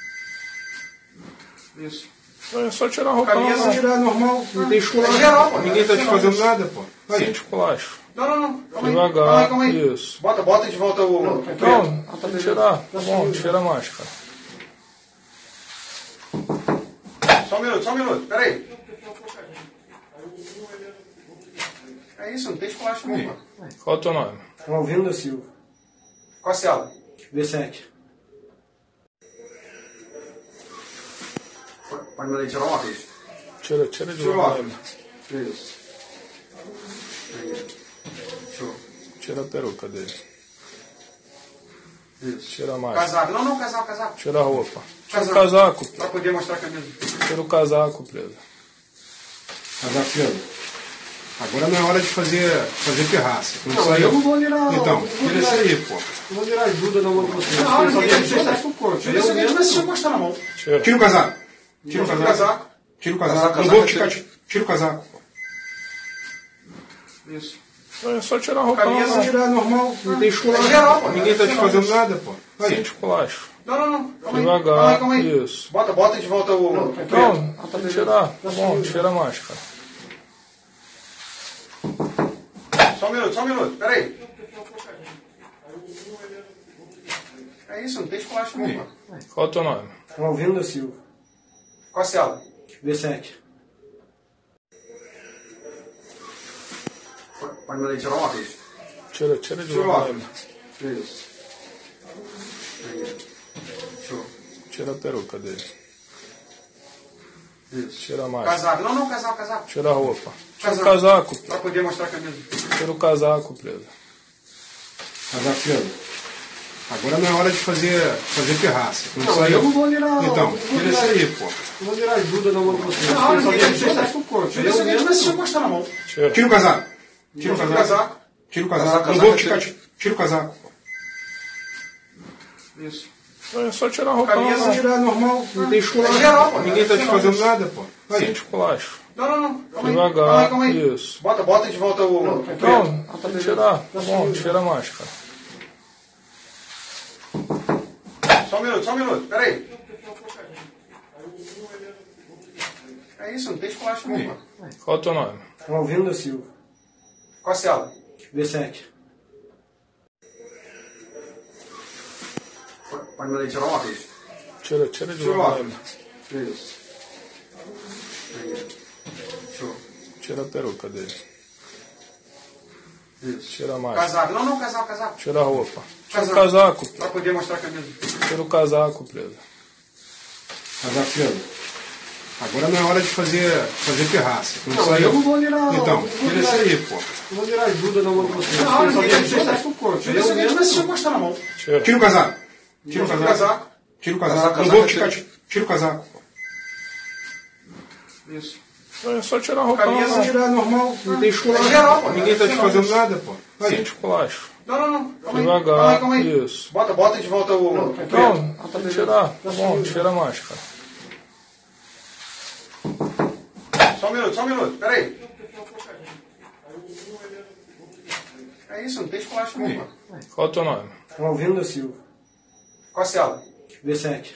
Isso. É só tirar a roupa Camisa não. Vou tirar normal, não tem É esculacho. geral, pô. Ninguém tá te fazendo nada, pô. Sem Aí. esculacho. Não, não, não. Calma aí. Devagar, Calma aí, calma aí. isso. Bota, bota de volta o. Não, o preto. Não, tem que tirar. Tá bom, tira a máscara. Só um minuto, só um minuto. Pera aí. É isso, não tem esculacho não, pô. Qual é o teu nome? Alvino da Silva. Qual a cela? V sete. Pode me tirar uma vez. Tira, tira de Tira o novo. óculos. Isso. Aí. Show. Tira a peruca dele. Isso. Tira a máscara. Casaco. Não, não, casaco, casaco. Tira a roupa. Tira o Casaco. casaco. Pra poder mostrar a camisa. Tira o casaco, preso. Casaco preso. Agora não é hora de fazer, fazer pirraça. Não, Não, saiu. eu não vou virar. Então, não vou tira isso virar- aí, pô. Não vou virar ajuda na mão de vocês. Não, Eu só ninguém quero deixa dizer- isso pro corpo. Tira Eu isso aí, mesmo- deixa se encostar na mão. Tira. Tira o casaco. Tira o Tira o casaco. casaco. Tira o casaco. Casaco, Não casaco vou é ficar. teu. Tira o casaco. Isso. É só tirar a roupa Camisa não. Vou tirar normal, não tem É esculacho. geral, pô. Ninguém tá te fazendo nada, pô. Sem Aí. esculacho. Não, não, não. Calma aí. Devagar, Calma aí, calma aí. isso. Bota, bota de volta o. o preto. Não, tem que tirar. Tá bom, tira a máscara. Só um minuto, só um minuto. Pera aí. É isso, não tem esculacho não, pô. Qual é o teu nome? Alvino da Silva. Qual a cela? V sete. Pode me tirar uma vez. Tira, tira de Tira o novo. óculos. Isso. Aí. Show. Tira a peruca dele. Isso. Tira a máscara. Casaco. Não, não, casaco, casaco. Tira a roupa. Tira o Casaco. casaco. Pra poder mostrar a camisa. Tira o casaco, preso. Casaco preso. Agora não é hora de fazer, fazer pirraça. Não, Não, saiu. eu não vou virar. Então, não vou tira isso virar- aí, pô. Não vou virar ajuda na mão de vocês. Não, Eu só ninguém quero deixa dizer- isso pro corpo. Tira Eu isso aí, mesmo- deixa se encostar na mão. Tira. Tira o casaco. Tira o casaco. Tira o casaco. Casaco, Não casaco vou é ficar. teu. Tira o casaco. Isso. É só tirar a roupa Camisa, não. Vou tirar normal, não tem É esculacho. geral, pô. Ninguém tá te fazendo nada, pô. Sem Aí. esculacho. Não, não, não. Calma aí. Devagar, Calma aí, calma aí. isso. Bota, bota de volta o. o preto. Não, tem que tirar. Tá bom, tira a máscara. Só um minuto, só um minuto. Pera aí. É isso, não tem esculacho não, pô. Qual é o teu nome? Alvino da Silva. Qual a cela? V sete. Pode me tirar uma vez. Tira, tira de Tira o novo. óculos. Isso. Aí. Show. Tira a peruca dele. Isso. Tira a máscara. Casaco. Não, não, casaco, casaco. Tira a roupa. Tira o Casaco. casaco. Pra poder mostrar a camisa. Tira o casaco, preso. Casaco preso. Agora não é hora de fazer, fazer pirraça. Não, Não, saiu. eu não vou virar. Então, não vou tira isso virar- aí, pô. Não vou virar ajuda na mão de vocês. Não, Eu só ninguém quero deixa dizer- isso pro corpo. Tira Eu isso aí, mesmo- deixa se encostar na mão. Tira. Tira o casaco. Tira o casaco. Tira o casaco. Casaco, Não casaco vou é ficar. teu. Tira o casaco. Isso. É só tirar a roupa Camisa, Vou não. tirar normal, não tem É esculacho. geral, pô. Ninguém tá te fazendo nada, pô. Sem Aí. esculacho. Não, não, não. Calma aí. Devagar, Calma aí, calma aí. isso. Bota, bota de volta o. o preto. Não, tem que tirar. Tá bom, tira a máscara. Só um minuto, só um minuto. Pera aí. É isso, não tem esculacho não, pô. Qual é o teu nome? Alvino da Silva. Qual a cela? V sete.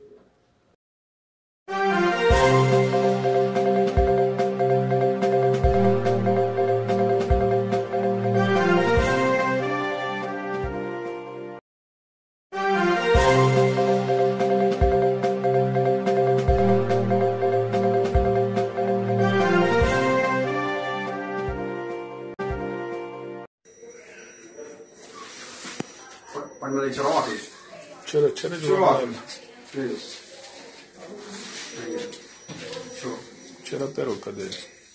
Pode me tirar uma vez. Tira, tira de Tira o novo. óculos. Isso. Aí. Show. Tira a peruca dele.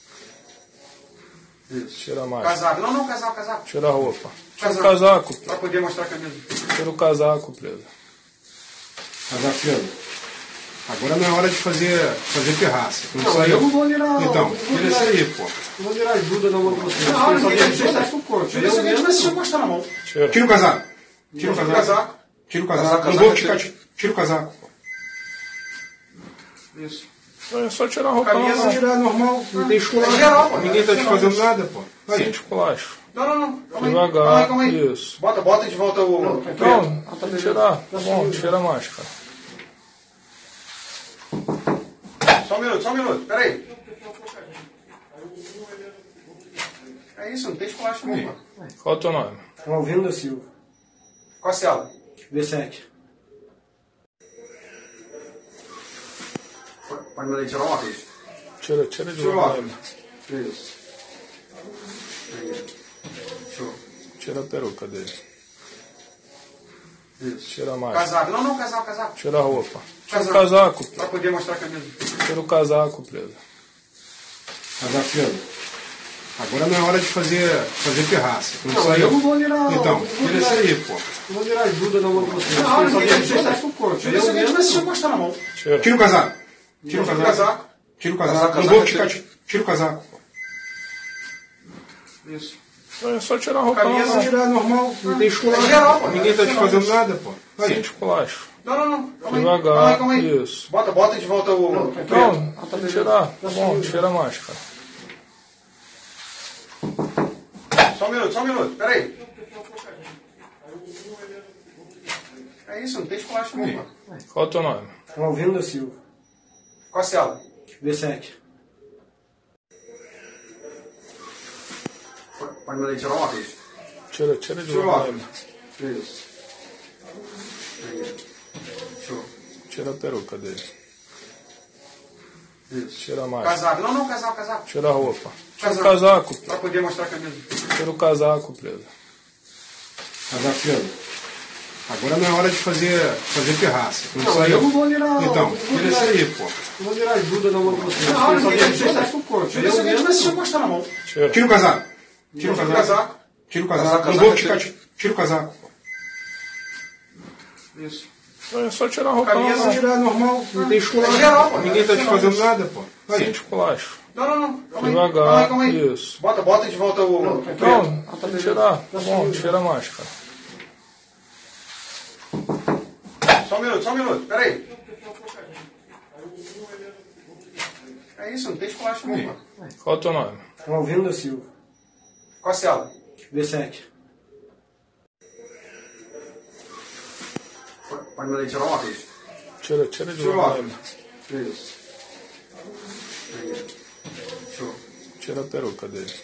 Isso. Tira a máscara. Casaco. Não, não, casaco, casaco. Tira a roupa. Tira o Casaco. casaco. Pra poder mostrar a camisa. Tira o casaco, preso. Casaco preso. Agora não é hora de fazer, fazer pirraça. Não, Não, saiu. eu não vou virar. Então, não vou tira virar- isso aí, pô. Não vou virar ajuda na mão de vocês. Não, Eu só ninguém quero deixa dizer- isso pro corpo. Tira Eu isso aí, mesmo- deixa se encostar na mão. Tira. Tira o casaco. Tira o Tira o casaco. casaco. Tira o casaco. Casaco, Não casaco vou é ficar. teu. Tira o casaco. Isso. É só tirar a roupa. Camisa, Não, Tirar normal, não tem É esculacho. geral, pô. Ninguém tá te fazendo nada, pô. sem Aí, esculacho. Não, não, não. Calma aí. Devagar, Calma aí, calma aí. isso. Bota, bota de volta o. Não, tem que tirar. Tá bom, tira a máscara. Só um minuto, só um minuto. Pera aí. É isso, não tem esculacho não, pô. Qual é o teu nome? Alvino da Silva. Qual a cela? V sete. Pode mandar ele tirar uma vez. Tira, tira de Tira o novo. óculos. Isso. Aí. Show. Tira a peruca dele. Isso. Tira a máscara. Casaco. Não, não, casaco, casaco. Tira a roupa. Tira o Casaco. casaco. Pra poder mostrar a camisa. Tira o casaco, preso. casaco preto. Agora não é hora de fazer, fazer pirraça. Não, Não, saiu. eu não vou virar. Então, eu vou tira virar- isso aí, pô. Eu vou virar ajuda na mão de vocês. Não, Eu só ninguém quero tá que vocês ajuda. com o corpo. Tira isso aqui, a gente vai se encostar na mão. Tira. Tira o casaco. Tira o Tira o casaco. casaco. Tira o casaco. Casaco, Não casaco, vou ficar. tira. Tira o casaco. Isso. É só tirar a roupa. Camisa, Não, Tirar normal, não tem É esculacho. geral, pô. Ninguém tá te fazendo nada, pô. sem Aí, esculacho. Não, não, não. Calma aí. Devagar, Calma aí, calma aí. isso. Bota, bota de volta o. Não, tem que tirar. Tá bom, tira a máscara. Só um minuto, só um minuto. Pera aí. É isso, não tem esculacho não, pô. Qual é o teu nome? Alvino da Silva. Qual a cela? V sete. Pode mandar ele tirar uma vez. Tira, tira de Tira o novo. óculos. Isso. Aí. Show. Tira a peruca dele. Isso. Tira a máscara. Casaco. Não, não, casaco, casaco. Tira a roupa. Tira o Casaco. casaco. Pra poder mostrar a camisa. Tira o casaco, preso. casaco preto. Agora não é hora de fazer, fazer pirraça. Não, Não, saiu. eu não vou virar. Então, eu vou tira virar- isso aí, pô. Eu vou virar ajuda na mão de vocês. Não, Eu só ninguém quero tá que vocês ajuda. com o corpo. Tira isso aqui, a gente vai se encostar na mão. Tira. Tira o casaco. Tira o Tira o casaco. casaco. Tira o casaco. Casaco, Não casaco, vou ficar. tira. Tira o casaco. Isso. É só tirar a roupa. Camisa, Não, Tirar normal, não tem É esculacho. geral, pô. Ninguém tá te fazendo nada, pô. sem Aí, esculacho. Não, não, não. Calma aí. Devagar, Calma aí, calma aí. isso. Bota, bota de volta o. Não, tem que tirar. Tá bom, tira a máscara. Só um minuto, só um minuto. Pera aí. É isso, não tem esculacho não, pô. Qual é o teu nome? Alvino da Silva. Qual a cela? V sete. Pode mandar ele tirar uma vez. Tira, tira de Tira o novo. óculos. Isso. Aí. Show. Tira a peruca dele.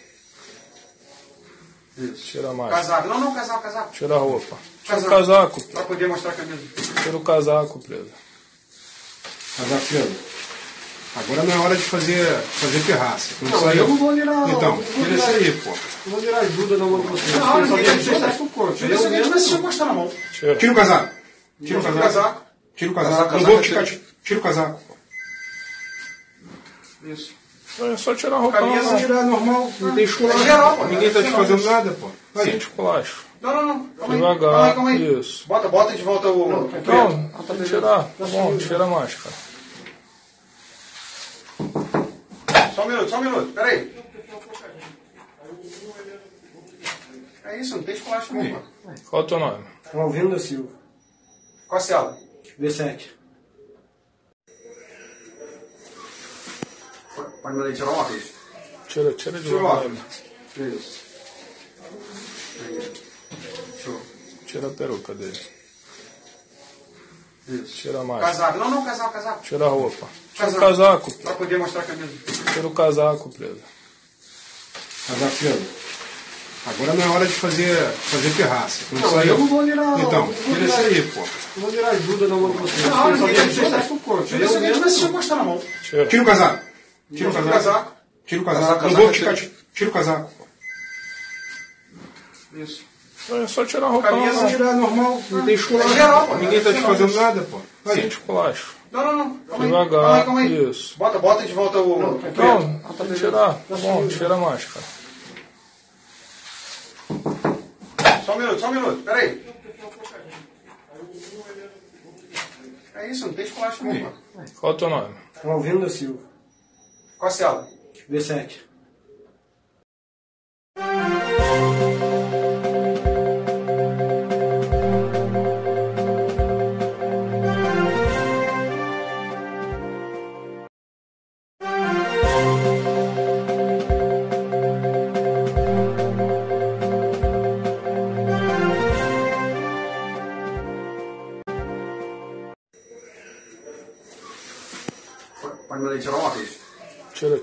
Isso. Tira a máscara. Casaco. Não, não, casaco, casaco. Tira a roupa. Tira o Casaco. casaco. Pra poder mostrar a camisa. Tira o casaco, preso. casaco preto. Agora não é hora de fazer, fazer pirraça. Não, Não, saiu. eu não vou virar. Então, eu vou tira virar- isso aí, pô. Eu vou virar ajuda na mão de vocês. Não, Eu só ninguém quero que tá ajuda. vocês com o corpo. Tira isso aqui, a gente vai se encostar na mão. Tira. Tira o casaco. Tira o Tira o casaco. casaco. Tira o casaco. Casaco, Não casaco, vou ficar. tira. Tira o casaco. Isso. É só tirar a roupa. Camisa, Não, Tirar normal, não tem esculacho. É geral, pô. Ninguém tá te fazendo nada, pô. sem Aí, esculacho. Não, não, não. Calma aí. Devagar, Calma aí, calma aí. isso. Bota, bota de volta o. Não, tem que tirar. Tá bom, tira a máscara. Só um minuto, só um minuto. Pera aí. É isso, não tem esculacho não, pô. Qual é o teu nome? Alvino da Silva. Qual a cela? V sete. Pode mandar ele tirar uma vez. Tira, tira de Tira o novo. óculos. Isso. Aí. Show. Tira a peruca dele. Isso. Tira a máscara. Casaco. Não, não, casaco, casaco. Tira a roupa. Tira o Casaco. casaco. Pra poder mostrar a camisa. Tira o casaco, preso. casaco preto. Agora não é hora de fazer, fazer pirraça. Não, Não, saiu. eu não vou virar. Então, eu vou tira virar- isso aí, pô. Eu vou virar ajuda na mão de vocês. Não, Eu só ninguém quero que tá ajuda. vocês com o corpo. Tira isso aqui, a gente vai se encostar na mão. Tira. Tira o casaco. Tira o Tira o casaco. casaco. Tira o casaco. Casaco, Não casaco, vou ficar. tira. Tira o casaco. Isso. É só tirar a roupa. Camisa, Não, Tirar normal, não tem esculacho. É geral, pô. Ninguém tá te fazendo nada, pô. sem Aí, esculacho. Não, não, não. Calma aí. Devagar, Calma aí, calma aí. isso. Bota, bota de volta o. Não, tem que tirar. Tá bom, tira a máscara. Só um minuto, só um minuto. Pera aí. É isso, não tem esculacho não, pô. Qual é o teu nome? Alvino da Silva. Qual a cela? V sete.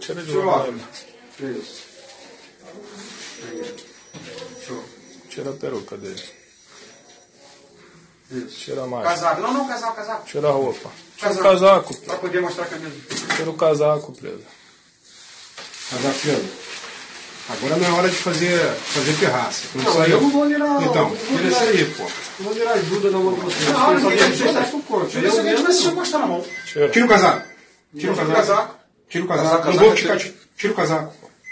tira de Tira o lá. óculos. Isso. Aí. Show. Tira a peruca dele. Isso. Tira a máscara. Casaco. Não, não, casaco, casaco. Tira a roupa. Tira o Casaco. casaco. Pra poder mostrar a camisa. Tira o casaco, Pedro. Casaco, Pedro. Agora não é hora de fazer, fazer pirraça. Não, Não, saiu? eu não vou virar. Então, eu vou tira virar- isso aí, pô. Eu vou virar ajuda na mão de vocês. Não, Vocês só ninguém querem tem deixar jeito. com o corpo. Tira isso aqui, Eu mas se eu mesmo. mostrar na mão. Tira. Tira o casaco. Tira o Tira o casaco. casaco. Tira o casaco. Casaco, Não casaco, vou ficar. tira. Tira o casaco.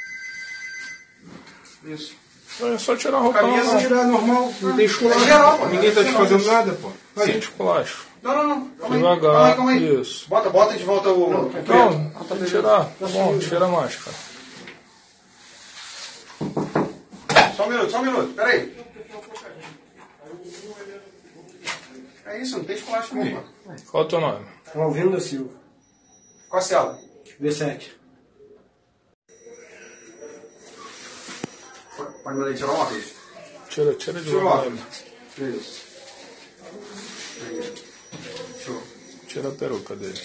Isso. É só tirar a roupa. Camisa, Não, Tirar normal. Não tem esculacho. É geral, pô. Ninguém tá te fazendo nada, pô. sem Aí. esculacho. Não, não, não. Calma aí. Devagar. Calma aí, calma aí. Isso. Bota, bota de volta o. o preto. Não, tem que tirar. Tá bom, tira a máscara. Só um minuto, só um minuto. Pera aí. É isso, não tem esculacho não, pô. Qual é o teu nome? Alvino da Silva. Qual a cela? V sete. Pode mandar ele tirar o óculos? Tira, tira de Tira o lá. óculos. Isso. Aí. Show. Tira a peruca dele.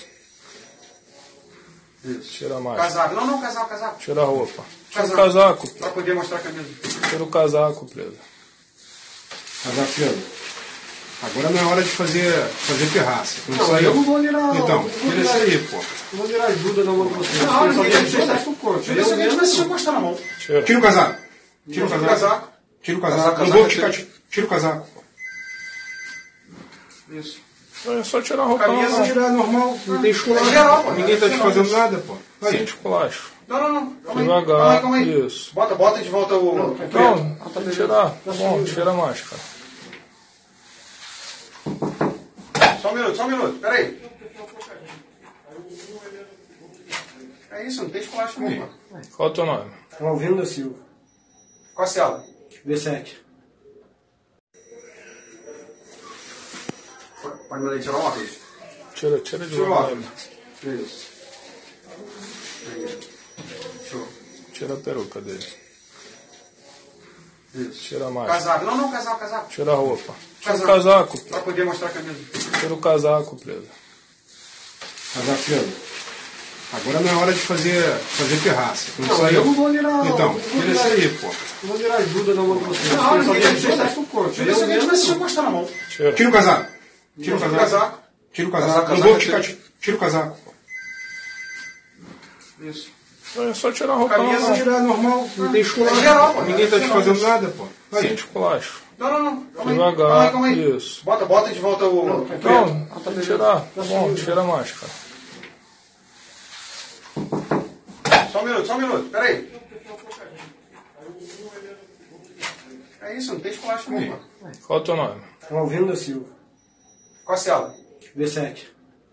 Isso. Tira a máscara. Casaco. Não, não, casaco, casaco. Tira a roupa. Tira o Casaco. casaco. Pra poder mostrar a camisa. Tira o casaco, Pedro. Casaco, Pedro. Agora não é hora de fazer, fazer pirraça. Não, Não, saiu? eu não vou virar. Então, eu vou tira virar- isso aí, pô. Eu vou virar ajuda na mão de vocês. Não, Vocês só ninguém querem tem jeito. deixar com o corpo. Tira isso aqui, Eu mas se eu mesmo. mostrar na mão. Tira. Tira o casaco. Tira o Tira o casaco. casaco. Tira o casaco. Casaco, Não vou casaco, ficar. Tira o casaco. Isso. É só tirar a roupa. Camisa, Não, Tirar normal. Não tem esculacho. É geral, pô. Ninguém tá te fazendo nada, pô. sem Aí. esculacho. Não, não, não. Calma aí. Devagar. Calma aí, calma aí. Isso. Bota, bota de volta o. o preto. Não, tem que tirar. Tá bom, tira a máscara. Só um minuto, só um minuto. Pera aí. É isso, não tem esculacho não, pô. Qual é o teu nome? Alvino da Silva. Qual a cela? V sete. Pode mandar ele tirar o óculos? Tira, tira de Tira o lá. óculos. Isso. Aí. Show. Tira a peruca dele. Isso. Tira a máscara. Casaco. Não, não, casaco, casaco. Tira a roupa. Tira o Casaco. casaco. Pra poder mostrar a camisa. Tira o casaco, Pedro. Casaco, Pedro. Agora não é hora de fazer, fazer pirraça. Não, Não, saiu? eu não vou virar. Então, eu vou tira virar- isso aí, pô. Eu vou virar ajuda na mão de vocês. Não, Vocês só ninguém querem tem jeito. deixar com o corpo. Tira isso Eu aqui, mas se eu mesmo. mostrar na mão. Tira. Tira o casaco. Tira o Tira o casaco. casaco. Tira o casaco. Casaco, Não vou casaco, ficar. Tira o casaco. Isso. É só tirar a roupa. Camisa, Não, Tirar normal. Não tem esculacho. É geral, pô. Ninguém tá te fazendo nada, pô. sem Aí. esculacho. Não, não, não. Calma aí. Devagar. Calma aí, calma aí. Isso. Bota, bota de volta o. o preto. Não, tem que tirar. Tá bom, tira a máscara. Só um minuto, só um minuto. Pera aí. É isso, não tem esculacho não, pô. Qual é o teu nome? Alvino da Silva. Qual a cela? V sete.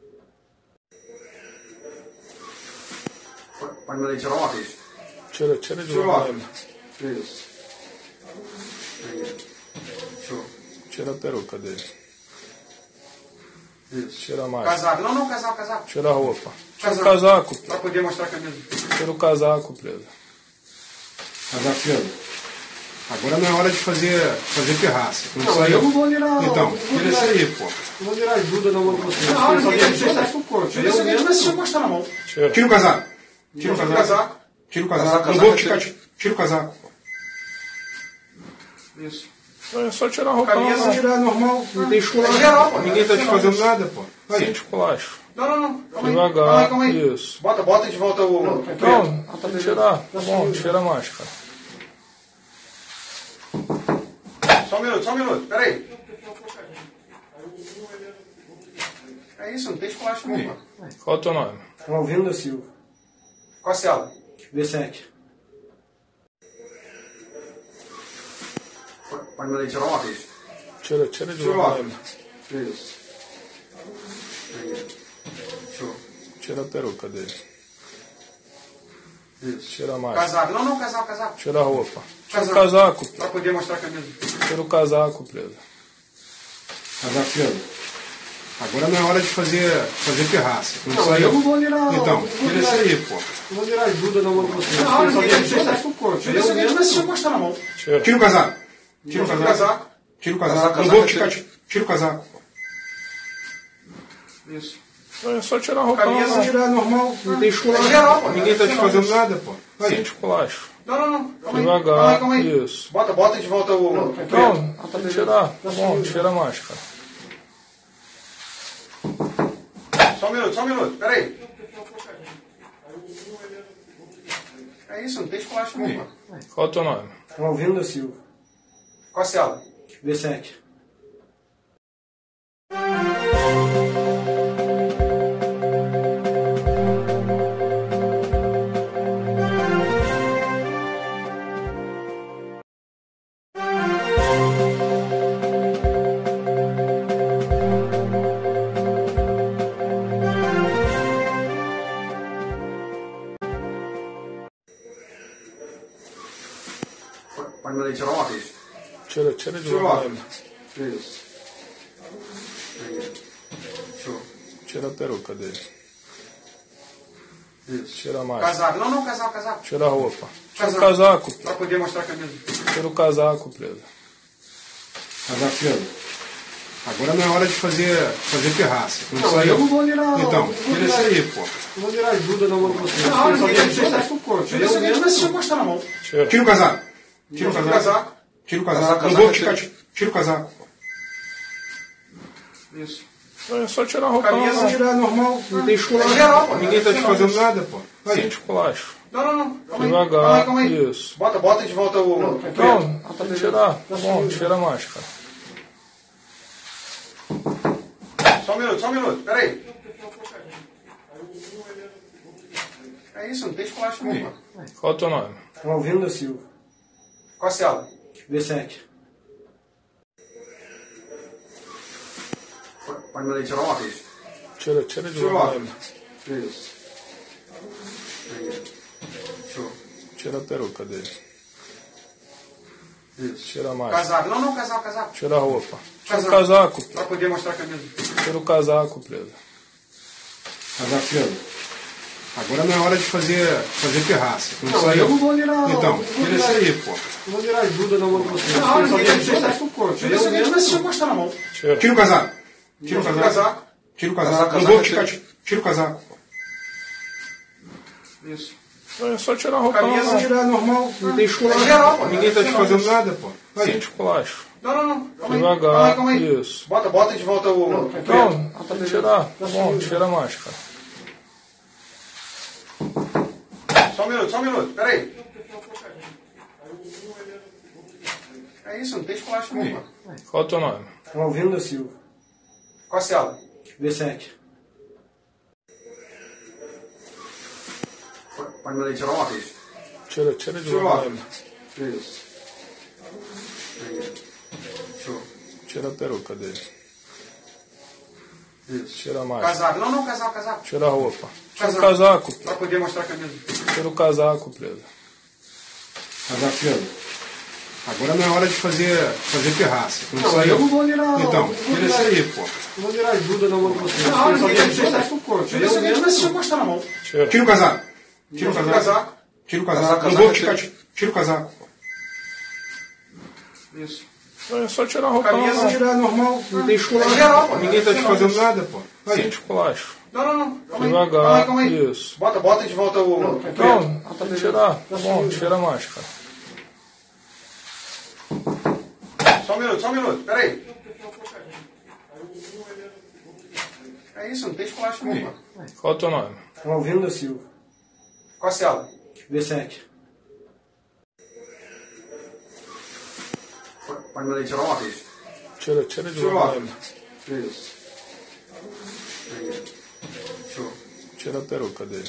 Pode mandar ele tirar o óculos? Tira, tira de Tira o lá. óculos. Isso. Aí. Show. Tira a peruca dele. Isso. Tira a máscara. Casaco. Não, não, casaco, casaco. Tira a roupa. Tira o Casaco. casaco. Pra poder mostrar a camisa. Tira o casaco, Pedro. Casaco, Pedro. Agora não é hora de fazer, fazer pirraça. Não, Não, saiu? eu não vou virar. Então, eu vou tira virar- isso aí, pô. Eu vou virar ajuda na mão de vocês. Não, Vocês só ninguém querem tem jeito. deixar com o corpo. Tira isso Eu aqui, mesmo. mas se eu mostrar na mão. Tira. Tira o casaco. Tira o Tira o casaco. casaco. Tira o casaco. Casaco, Não vou casaco, ficar. Tira o casaco. Isso. É só tirar a roupa. Camisa, Não, Tirar normal. Não tem esculacho. É geral, pô. Ninguém tá te fazendo nada, pô. sem Aí. esculacho. Não, não, não. Calma aí. Devagar. Calma aí, calma aí. Isso. Bota, bota de volta o. o preto. Não, tem que tirar. Tá bom, tira a máscara. Só um minuto, só um minuto. Pera aí. É isso, não tem esculacho não, pô. Qual é o teu nome? Alvino da Silva. Qual a cela? V sete. Pode mandar ele tirar o óculos? Tira, tira de Tira o lá. óculos. Isso. Aí. Show. Tira a peruca dele. Isso. Tira a máscara. Casaco. Não, não, casaco, casaco. Tira a roupa. Tira o Casaco. casaco. Pra poder mostrar a camisa. Tira o casaco, Pedro. Casaco, Pedro. Agora não é hora de fazer, fazer pirraça. Não, Não, saiu? eu não vou virar. Então, eu vou tira virar- isso aí, pô. Eu vou virar ajuda na mão de vocês. Não, Vocês só ninguém querem tem jeito. deixar com o corpo. Tira isso Eu aqui, mesmo. mas se eu mostrar na mão. Tira. Tira o casaco. Tira o Tira o casaco. casaco. Tira o casaco. Casaco, Não vou casaco, ficar. Tira o casaco. Isso. É só tirar a roupa. Camisa Não, tirar normal, não tem esculacho. É geral, pô. Ninguém tá te fazendo nada, pô. sem Aí. esculacho. Não, não, não. Calma aí. Devagar, Calma aí, calma aí. isso. Bota, bota de volta o. Não, tem que tirar. Tá bom, tira a máscara. Só um minuto, só um minuto. Pera aí. É isso, não tem esculacho não, pô. Qual é o teu nome? Alvino da Silva. Qual a cela? B sete. Pode mandar tirar uma vez. Tira, tira de Tira o novo. óculos. Isso. Aí. Show. Tira a peruca dele. Isso. Tira a máscara. Casaco. Não, não, casaco, casaco. Tira a roupa. Tira o Casaco. casaco. Pra poder mostrar a camisa. Tira o casaco, preso. Casaco Pedro. Agora não é hora de fazer, fazer pirraça. Não, Não, saiu? eu não vou virar. Então, eu vou tira virar- isso aí, pô. Eu vou virar ajuda na mão de vocês. Não, Eu só ninguém tenho vai que tirar. deixar com o corpo. Tira isso aqui, deixa eu ver se eu mostrar na mão. Tira. Tira o casaco. Tira o Tira o casaco. casaco. Tira o Casaco, casaco. Não casaco, vou ficar. tira. Tira o casaco. Isso. É só tirar a roupa. Camisa Não, Tirar normal, não tem esculacho. É geral, pô. Ninguém tá te fazendo nada, pô. sem Aí. esculacho. Não, não, não. Calma aí. Devagar, Calma aí, calma aí. isso. Bota, bota de volta o. Não, tem que tirar. Tá bom, tira a máscara. Só um minuto, só um minuto. Pera aí. É isso, não tem esculacho não, pô. Qual é o teu nome? Alvino da Silva. Qual a cela? B sete. Pode mandar tirar uma vez. Tira, tira de Tira o novo. óculos. Isso. Aí. Show. Tira a peruca dele. Isso. Tira a máscara. Casaco. Não, não, casaco, casaco. Tira a roupa. Tira o Casaco. casaco. Pra poder mostrar a camisa. Tira o casaco, preso. Casaco Pedro. Agora não é hora de fazer, fazer pirraça. Não, Não, saiu? eu não vou virar. Então, eu vou tira virar- isso aí, pô. Eu vou virar ajuda na mão de vocês. Não, Eu só ninguém tenho vai que tirar. deixar com o corpo. Tira isso aqui, deixa eu ver se eu mostrar na mão. Tira. Tira o casaco. Tira o Tira o casaco. casaco. Tira o casaco. Casaco, Não casaco, vou ficar. tira. Tira o casaco. Isso. É só tirar a roupa. Camisa Não, Tirar normal, não tem esculacho. É geral, pô. Ninguém tá te fazendo nada, pô. sem Aí. esculacho. Não, não, não. Calma aí. Devagar, Calma aí, calma aí. isso. Bota, bota de volta o. Não, tem que tirar. Tá bom, tira a máscara. Só um minuto, só um minuto. Pera aí. É isso, não tem esculacho não, pô. Qual é o teu nome? Alvino da Silva. Qual a cela? B sete. Pode mandar tirar uma vez. Tira, tira de Tira o novo. óculos. Isso. Aí. Show. Tira a peruca dele. Isso. Tira a máscara. Casaco. Não, não, casaco, casaco. Tira a roupa. Tira o Casaco. casaco. Pra poder mostrar a camisa. Tira o casaco, preso. Casaco Pedro. Agora não é hora de fazer, fazer pirraça. Não, Não, saiu? eu não vou virar. Então, eu vou tira virar- isso aí, pô. Eu vou virar ajuda na mão de vocês. Não, Eu só ninguém tenho vai que tirar. deixar com o corpo. Tira isso aqui, deixa eu ver se eu mostrar na mão. Tira. Tira o casaco. Tira o Tira o casaco. casaco. Tira o casaco. Casaco, Não vou casaco, ficar. Tira o casaco. Isso. É só tirar a roupa. Camisa. Não, Tirar normal, não tem esculacho. É geral, pô. Ninguém tá te fazendo nada, pô. sem Aí. esculacho. Não, não, não. Calma aí. Devagar, Calma aí, calma aí. isso. Bota, bota de volta o. Não, tem que tirar. Tá bom, tira a máscara. Só um minuto, só um minuto. Pera aí. É isso, não tem esculacho não, pô. Qual é o teu nome? Alvino da Silva. Qual a cela? B sete. Pode mandar tirar uma vez. Tira, tira de Tira o novo. óculos. Isso. Aí. Show. Tira a peruca dele.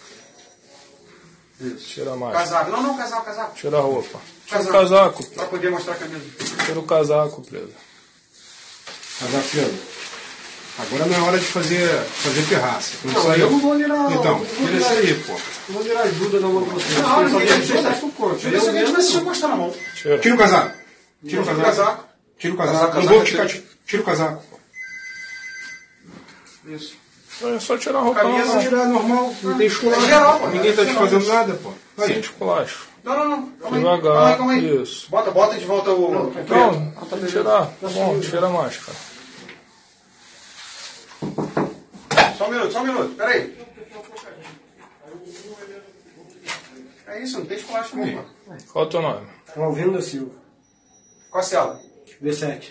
Isso. Tira a máscara. Casaco. Não, não, casaco, casaco. Tira a roupa. Tira o Casaco. casaco. Pra poder mostrar a camisa. Tira o casaco, preso. Casaco Pedro. Agora não é hora de fazer, fazer pirraça. Não, Não, saiu? eu não vou virar. Então, eu vou tira virar- isso aí, pô. Eu vou virar ajuda na mão de vocês. Não, Eu só ninguém tenho vai que tirar. deixar com o corpo. Tira isso aqui, deixa eu ver se eu mostrar na mão. Tira. Tira o casaco. Tira o Tira o casaco. casaco. Tira o casaco. Casaco, Não vou casaco, ficar. Tira o casaco. Isso. É só tirar a roupa. Camisa. Não, Tirar normal, não tem esculacho. É geral, pô. Ninguém tá te fazendo nada, pô. sem Aí. esculacho. Não, não, não. Calma aí. Devagar, Calma aí, calma aí. isso. Bota, bota de volta o. Não, tem que tirar. Tá bom, tira a máscara. Só um minuto, só um minuto. Peraí. É isso, não tem esculacho não, mano. Qual é o teu nome? Alvino da Silva. Qual a cela? B sete.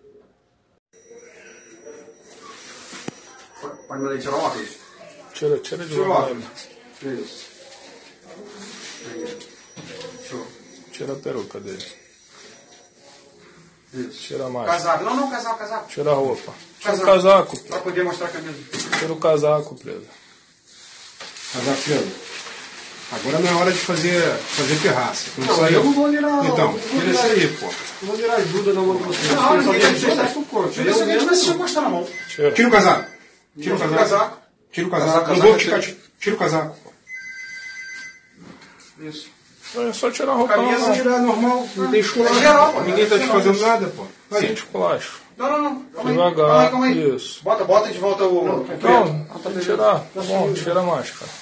Pode me tirar uma vez. Tira, tira de Tira o novo. óculos. Isso. Aí. Show. Tira a peruca dele. Isso. Tira a máscara. Casaco. Não, não, casaco, casaco. Tira a roupa. Tira o Casaco. casaco. Pra poder mostrar a camisa. Tira o casaco, preso. Casaco preso. Agora não é hora de fazer, fazer pirraça. Não, Não, saiu. eu não vou virar. Então, não vou tira virar- isso aí, pô. Não vou virar ajuda na mão de vocês. Não, Eu só ninguém quero ajuda. deixar isso corpo. Tira isso aqui, Eu mas se eu mesmo. mostrar na mão. Tira. Tira o casaco. Tira o Tira o casaco. casaco. Tira o casaco. Casaco, Não vou casaco, ficar. Tira o casaco. Isso. É só tirar a roupa. Camisa, Não, não. Tirar normal. Não tem esculacho. É geral, pô. Ninguém tá te fazendo nada, pô. Sem Aí. esculacho. Não, não, não. Calma aí. Devagar. Calma aí, calma aí. Isso. Bota, bota de volta o. Não, o preto. Não, tem que tirar. Tá bom, tira a máscara.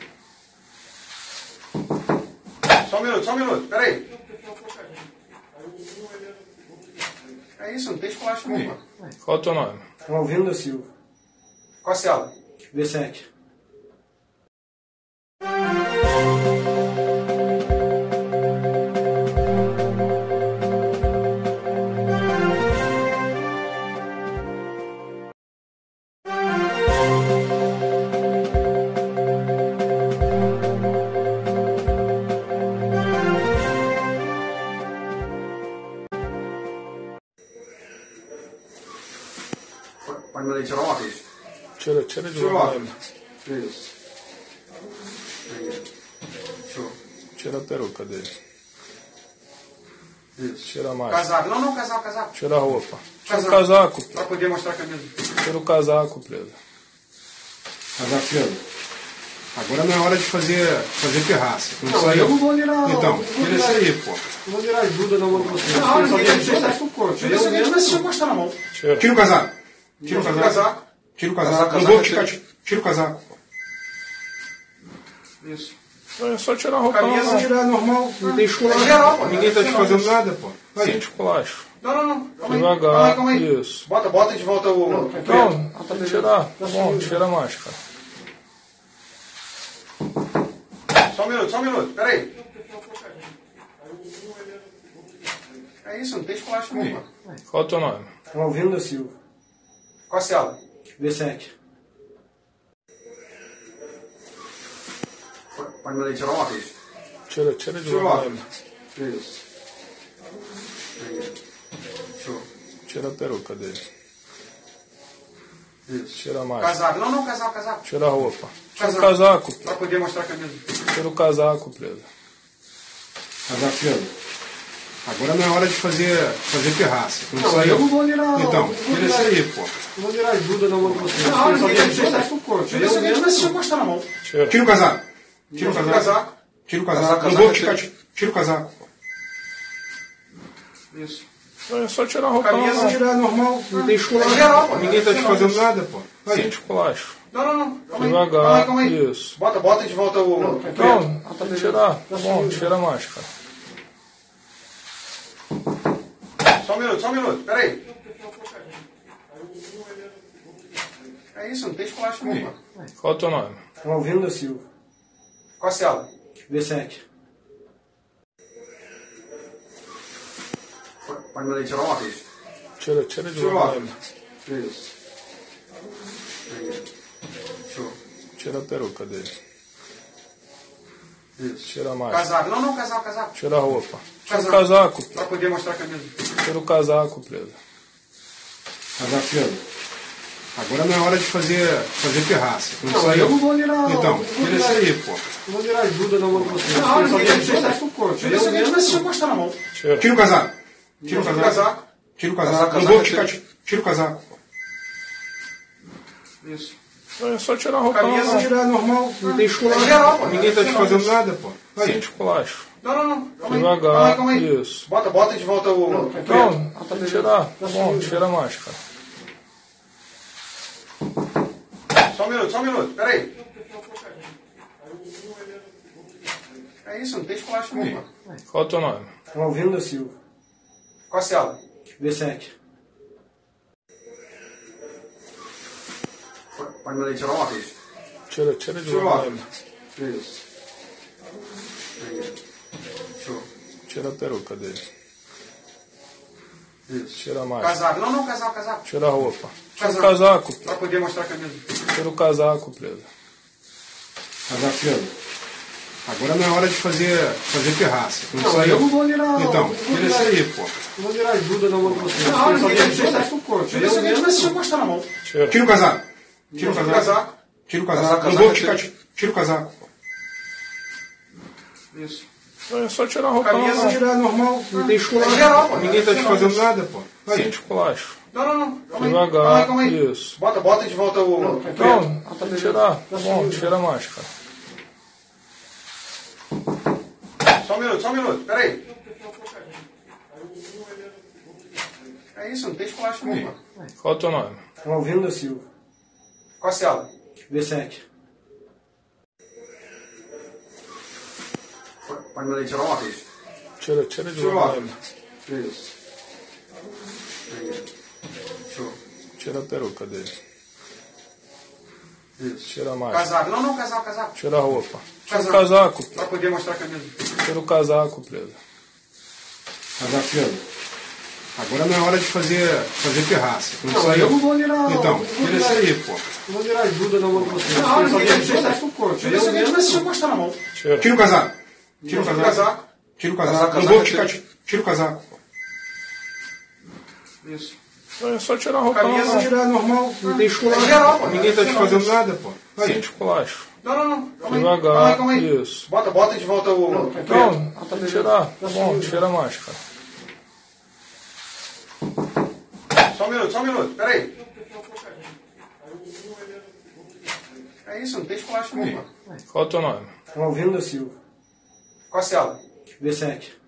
Só um minuto, só um minuto. Peraí. É isso, não tem esculacho não, mano. Qual é o teu nome? Alvino da Silva. Qual a cela? B sete. Pode me tirar uma vez. Tira, tira de Tira o novo. óculos. Isso. Aí. Show. Tira a peruca dele. Isso. Tira a máscara. Casaco. Não, não, casaco, casaco. Tira a roupa. Tira o Casaco. casaco. Pra poder mostrar a camisa. Tira o casaco, preso. Casaco preso. Agora não é hora de fazer, fazer pirraça. Não, Não, saiu. eu não vou virar. Então, não vou tira virar- isso aí, pô. Não vou virar ajuda na mão de vocês. Não, Eu só ninguém quero ajuda. deixar isso corpo. Tira isso aqui, mas se eu mostrar na mão. Tira. Tira o casaco. Tira o Tira o casaco. casaco. Tira o casaco. Casaco, Não casaco, vou ficar. tira. Tira o casaco. Isso. É só tirar a roupa. Camisa, Não, não. Tirar normal. Não tem esculacho. É geral, pô. Ninguém tá te fazendo nada, pô. Sem Aí. esculacho. Não, não, não. Calma aí. Devagar. Calma aí, calma aí. Isso. Bota, bota de volta o. o preto. Não, tem que tirar. Tá bom, tira a máscara. Só um minuto, só um minuto. Peraí. É isso, não tem esculacho não, mano. Qual é o teu nome? Alvino da Silva. Qual a cela? B sete. Pode me tirar uma vez. Tira, tira de Tira o novo. óculos. Isso. Aí. Show. Tira a peruca dele. Isso. Tira a máscara. Casaco. Não, não, casaco, casaco. Tira a roupa. Tira o Casaco. casaco. Pra poder mostrar a camisa. Tira o casaco, preso. Casaco preso. Agora não é hora de fazer, fazer pirraça. Não, Não, saiu. eu não vou virar. Então, não vou tira virar- isso aí, pô. Não vou virar ajuda na mão de vocês. Não, Eu só ninguém quero ajuda. deixar isso corpo. Tira isso aqui, Eu mas se eu mesmo. mostrar na mão. Tira. Tira o casaco. Tira o Tira o casaco. casaco. Tira o casaco. Casaco, Não casaco, vou ficar. tira. Tira o casaco. Isso. É só tirar a roupa. Não, Camisa, não. Tirar normal. Não tem esculacho. É geral, pô. Ninguém tá te fazendo nada, pô. Sem Aí. esculacho. Não, não, não. Calma aí. Devagar. Calma aí, calma aí. Isso. Bota, bota de volta o. o preto. Não, tem que tirar. Tá bom, tira a máscara. Só um minuto, só um minuto. Peraí. É isso, não tem esculacho não, mano. Qual é o teu nome? Alvino da Silva. Qual a cela? B sete. Pode me tirar uma vez. Tira, tira de Tira o novo. óculos. Isso. Aí. Show. Tira a peruca dele. Isso. Tira a máscara. Casaco. Não, não, casaco, casaco. Tira a roupa. Tira o Casaco. casaco. Pra poder mostrar a camisa. Tira o casaco, preso. Casaco preso. Agora não é hora de fazer, fazer pirraça. Não, Não, saiu. eu não vou virar. Então, não vou tira virar- isso aí, pô. Não vou virar ajuda na mão de vocês. Não, Eu só ninguém quero ajuda. deixar isso corpo. Tira isso Eu aqui, mesmo. mas se eu mostrar na mão. Tira. Tira o casaco. Tira o Tira o casaco. casaco. Tira o casaco. Casaco, Não casaco, vou ficar. tira. Tira o casaco. Isso. É só tirar a roupa. Não, Camisa, não. Tirar normal. Não tem esculacho. É geral, pô. Ninguém tá te fazendo nada, pô. Sem Aí. esculacho. Não, não, não. Calma aí. Devagar. Calma aí, calma aí. Isso. Bota, bota de volta o. o preto. Não, tem que tirar. Tá bom, tira a máscara. Só um minuto, só um minuto. Peraí. É isso, não tem esculacho não, mano. Qual é o teu nome? Alvino da Silva. Qual a cela? B sete. Pode Pode mandar ele tirar o óculos. Tira, tira de Tira o lá. óculos. Isso. Aí. Show. Tira a peruca dele. Isso. Tira a máscara. Casaco. Não, não, casaco, casaco. Tira a roupa. Tira o Casaco. casaco, Pra preto. poder mostrar a camisa. Tira o casaco, preto. Casaco Pedro. Agora não é hora de fazer, fazer pirraça. Não, Não, saiu? eu não vou virar. Então, não vou tira isso virar- aí, pô. Não vou virar ajuda na mão de vocês. Não, Eu só ninguém tenho vai que tirar. pro corpo. Tira isso aqui, Eu vai se mesmo- encostar na mão. Tira. Tira o casaco. Tira o Tira o casaco. casaco. Tira o casaco. Casaco, Não casaco vou é ficar. teu. Tira o casaco. Isso. É só tirar a roupa Camisa, normal. Tirar normal, não tem É esculacho. geral, pô. Ninguém tá te fazendo nada, pô. Sem Aí. esculacho. Não, não, não. Calma aí. Devagar. Calma aí, calma aí. Isso. Bota, bota de volta o. o preto. Não, tem que tirar. Tá bom, tira a máscara. Só um minuto, só um minuto. Pera aí. É isso, não tem esculacho não, pô. Qual é o teu nome? Alvino da Silva. Qual a cela? V sete. Pode mandar ele tirar o óculos. Tira, tira de Tira o lá. óculos. Isso. Aí. Show. Tira a peruca dele. Isso. Tira a máscara. Casaco. Não, não, casaco, casaco. Tira a roupa. Tira o Casaco. casaco, Pra preto. poder mostrar a camisa. Tira o casaco, preto. Casaco Pedro. Agora não é hora de fazer, fazer pirraça. Não, Não, saiu? eu não vou virar. Então, não vou tira isso virar- aí, pô. Não vou virar ajuda na mão de vocês. Não, Eu só ninguém tenho vai que tirar. pro corpo. Tira isso Eu aqui, vai mesmo- se encostar na mão. Tira. Tira o casaco. Tira o Tira o casaco. casaco. Tira o casaco. Casaco, Não casaco vou é ficar. teu. Tira o casaco. Isso. É só tirar a roupa Camisa, normal. Tirar normal, não tem É esculacho. geral, pô. Ninguém tá te fazendo nada, pô. Sem Aí. esculacho. Não, não, não. Calma aí. Devagar. Calma aí, calma aí. Isso. Bota, bota de volta o. o preto. Não, tem que tirar. Tá bom, tira a máscara. Só um minuto, só um minuto. Pera aí. É isso, não tem esculacho não, pô. Qual é o teu nome? Alvino da Silva. Qual a cela? V sete.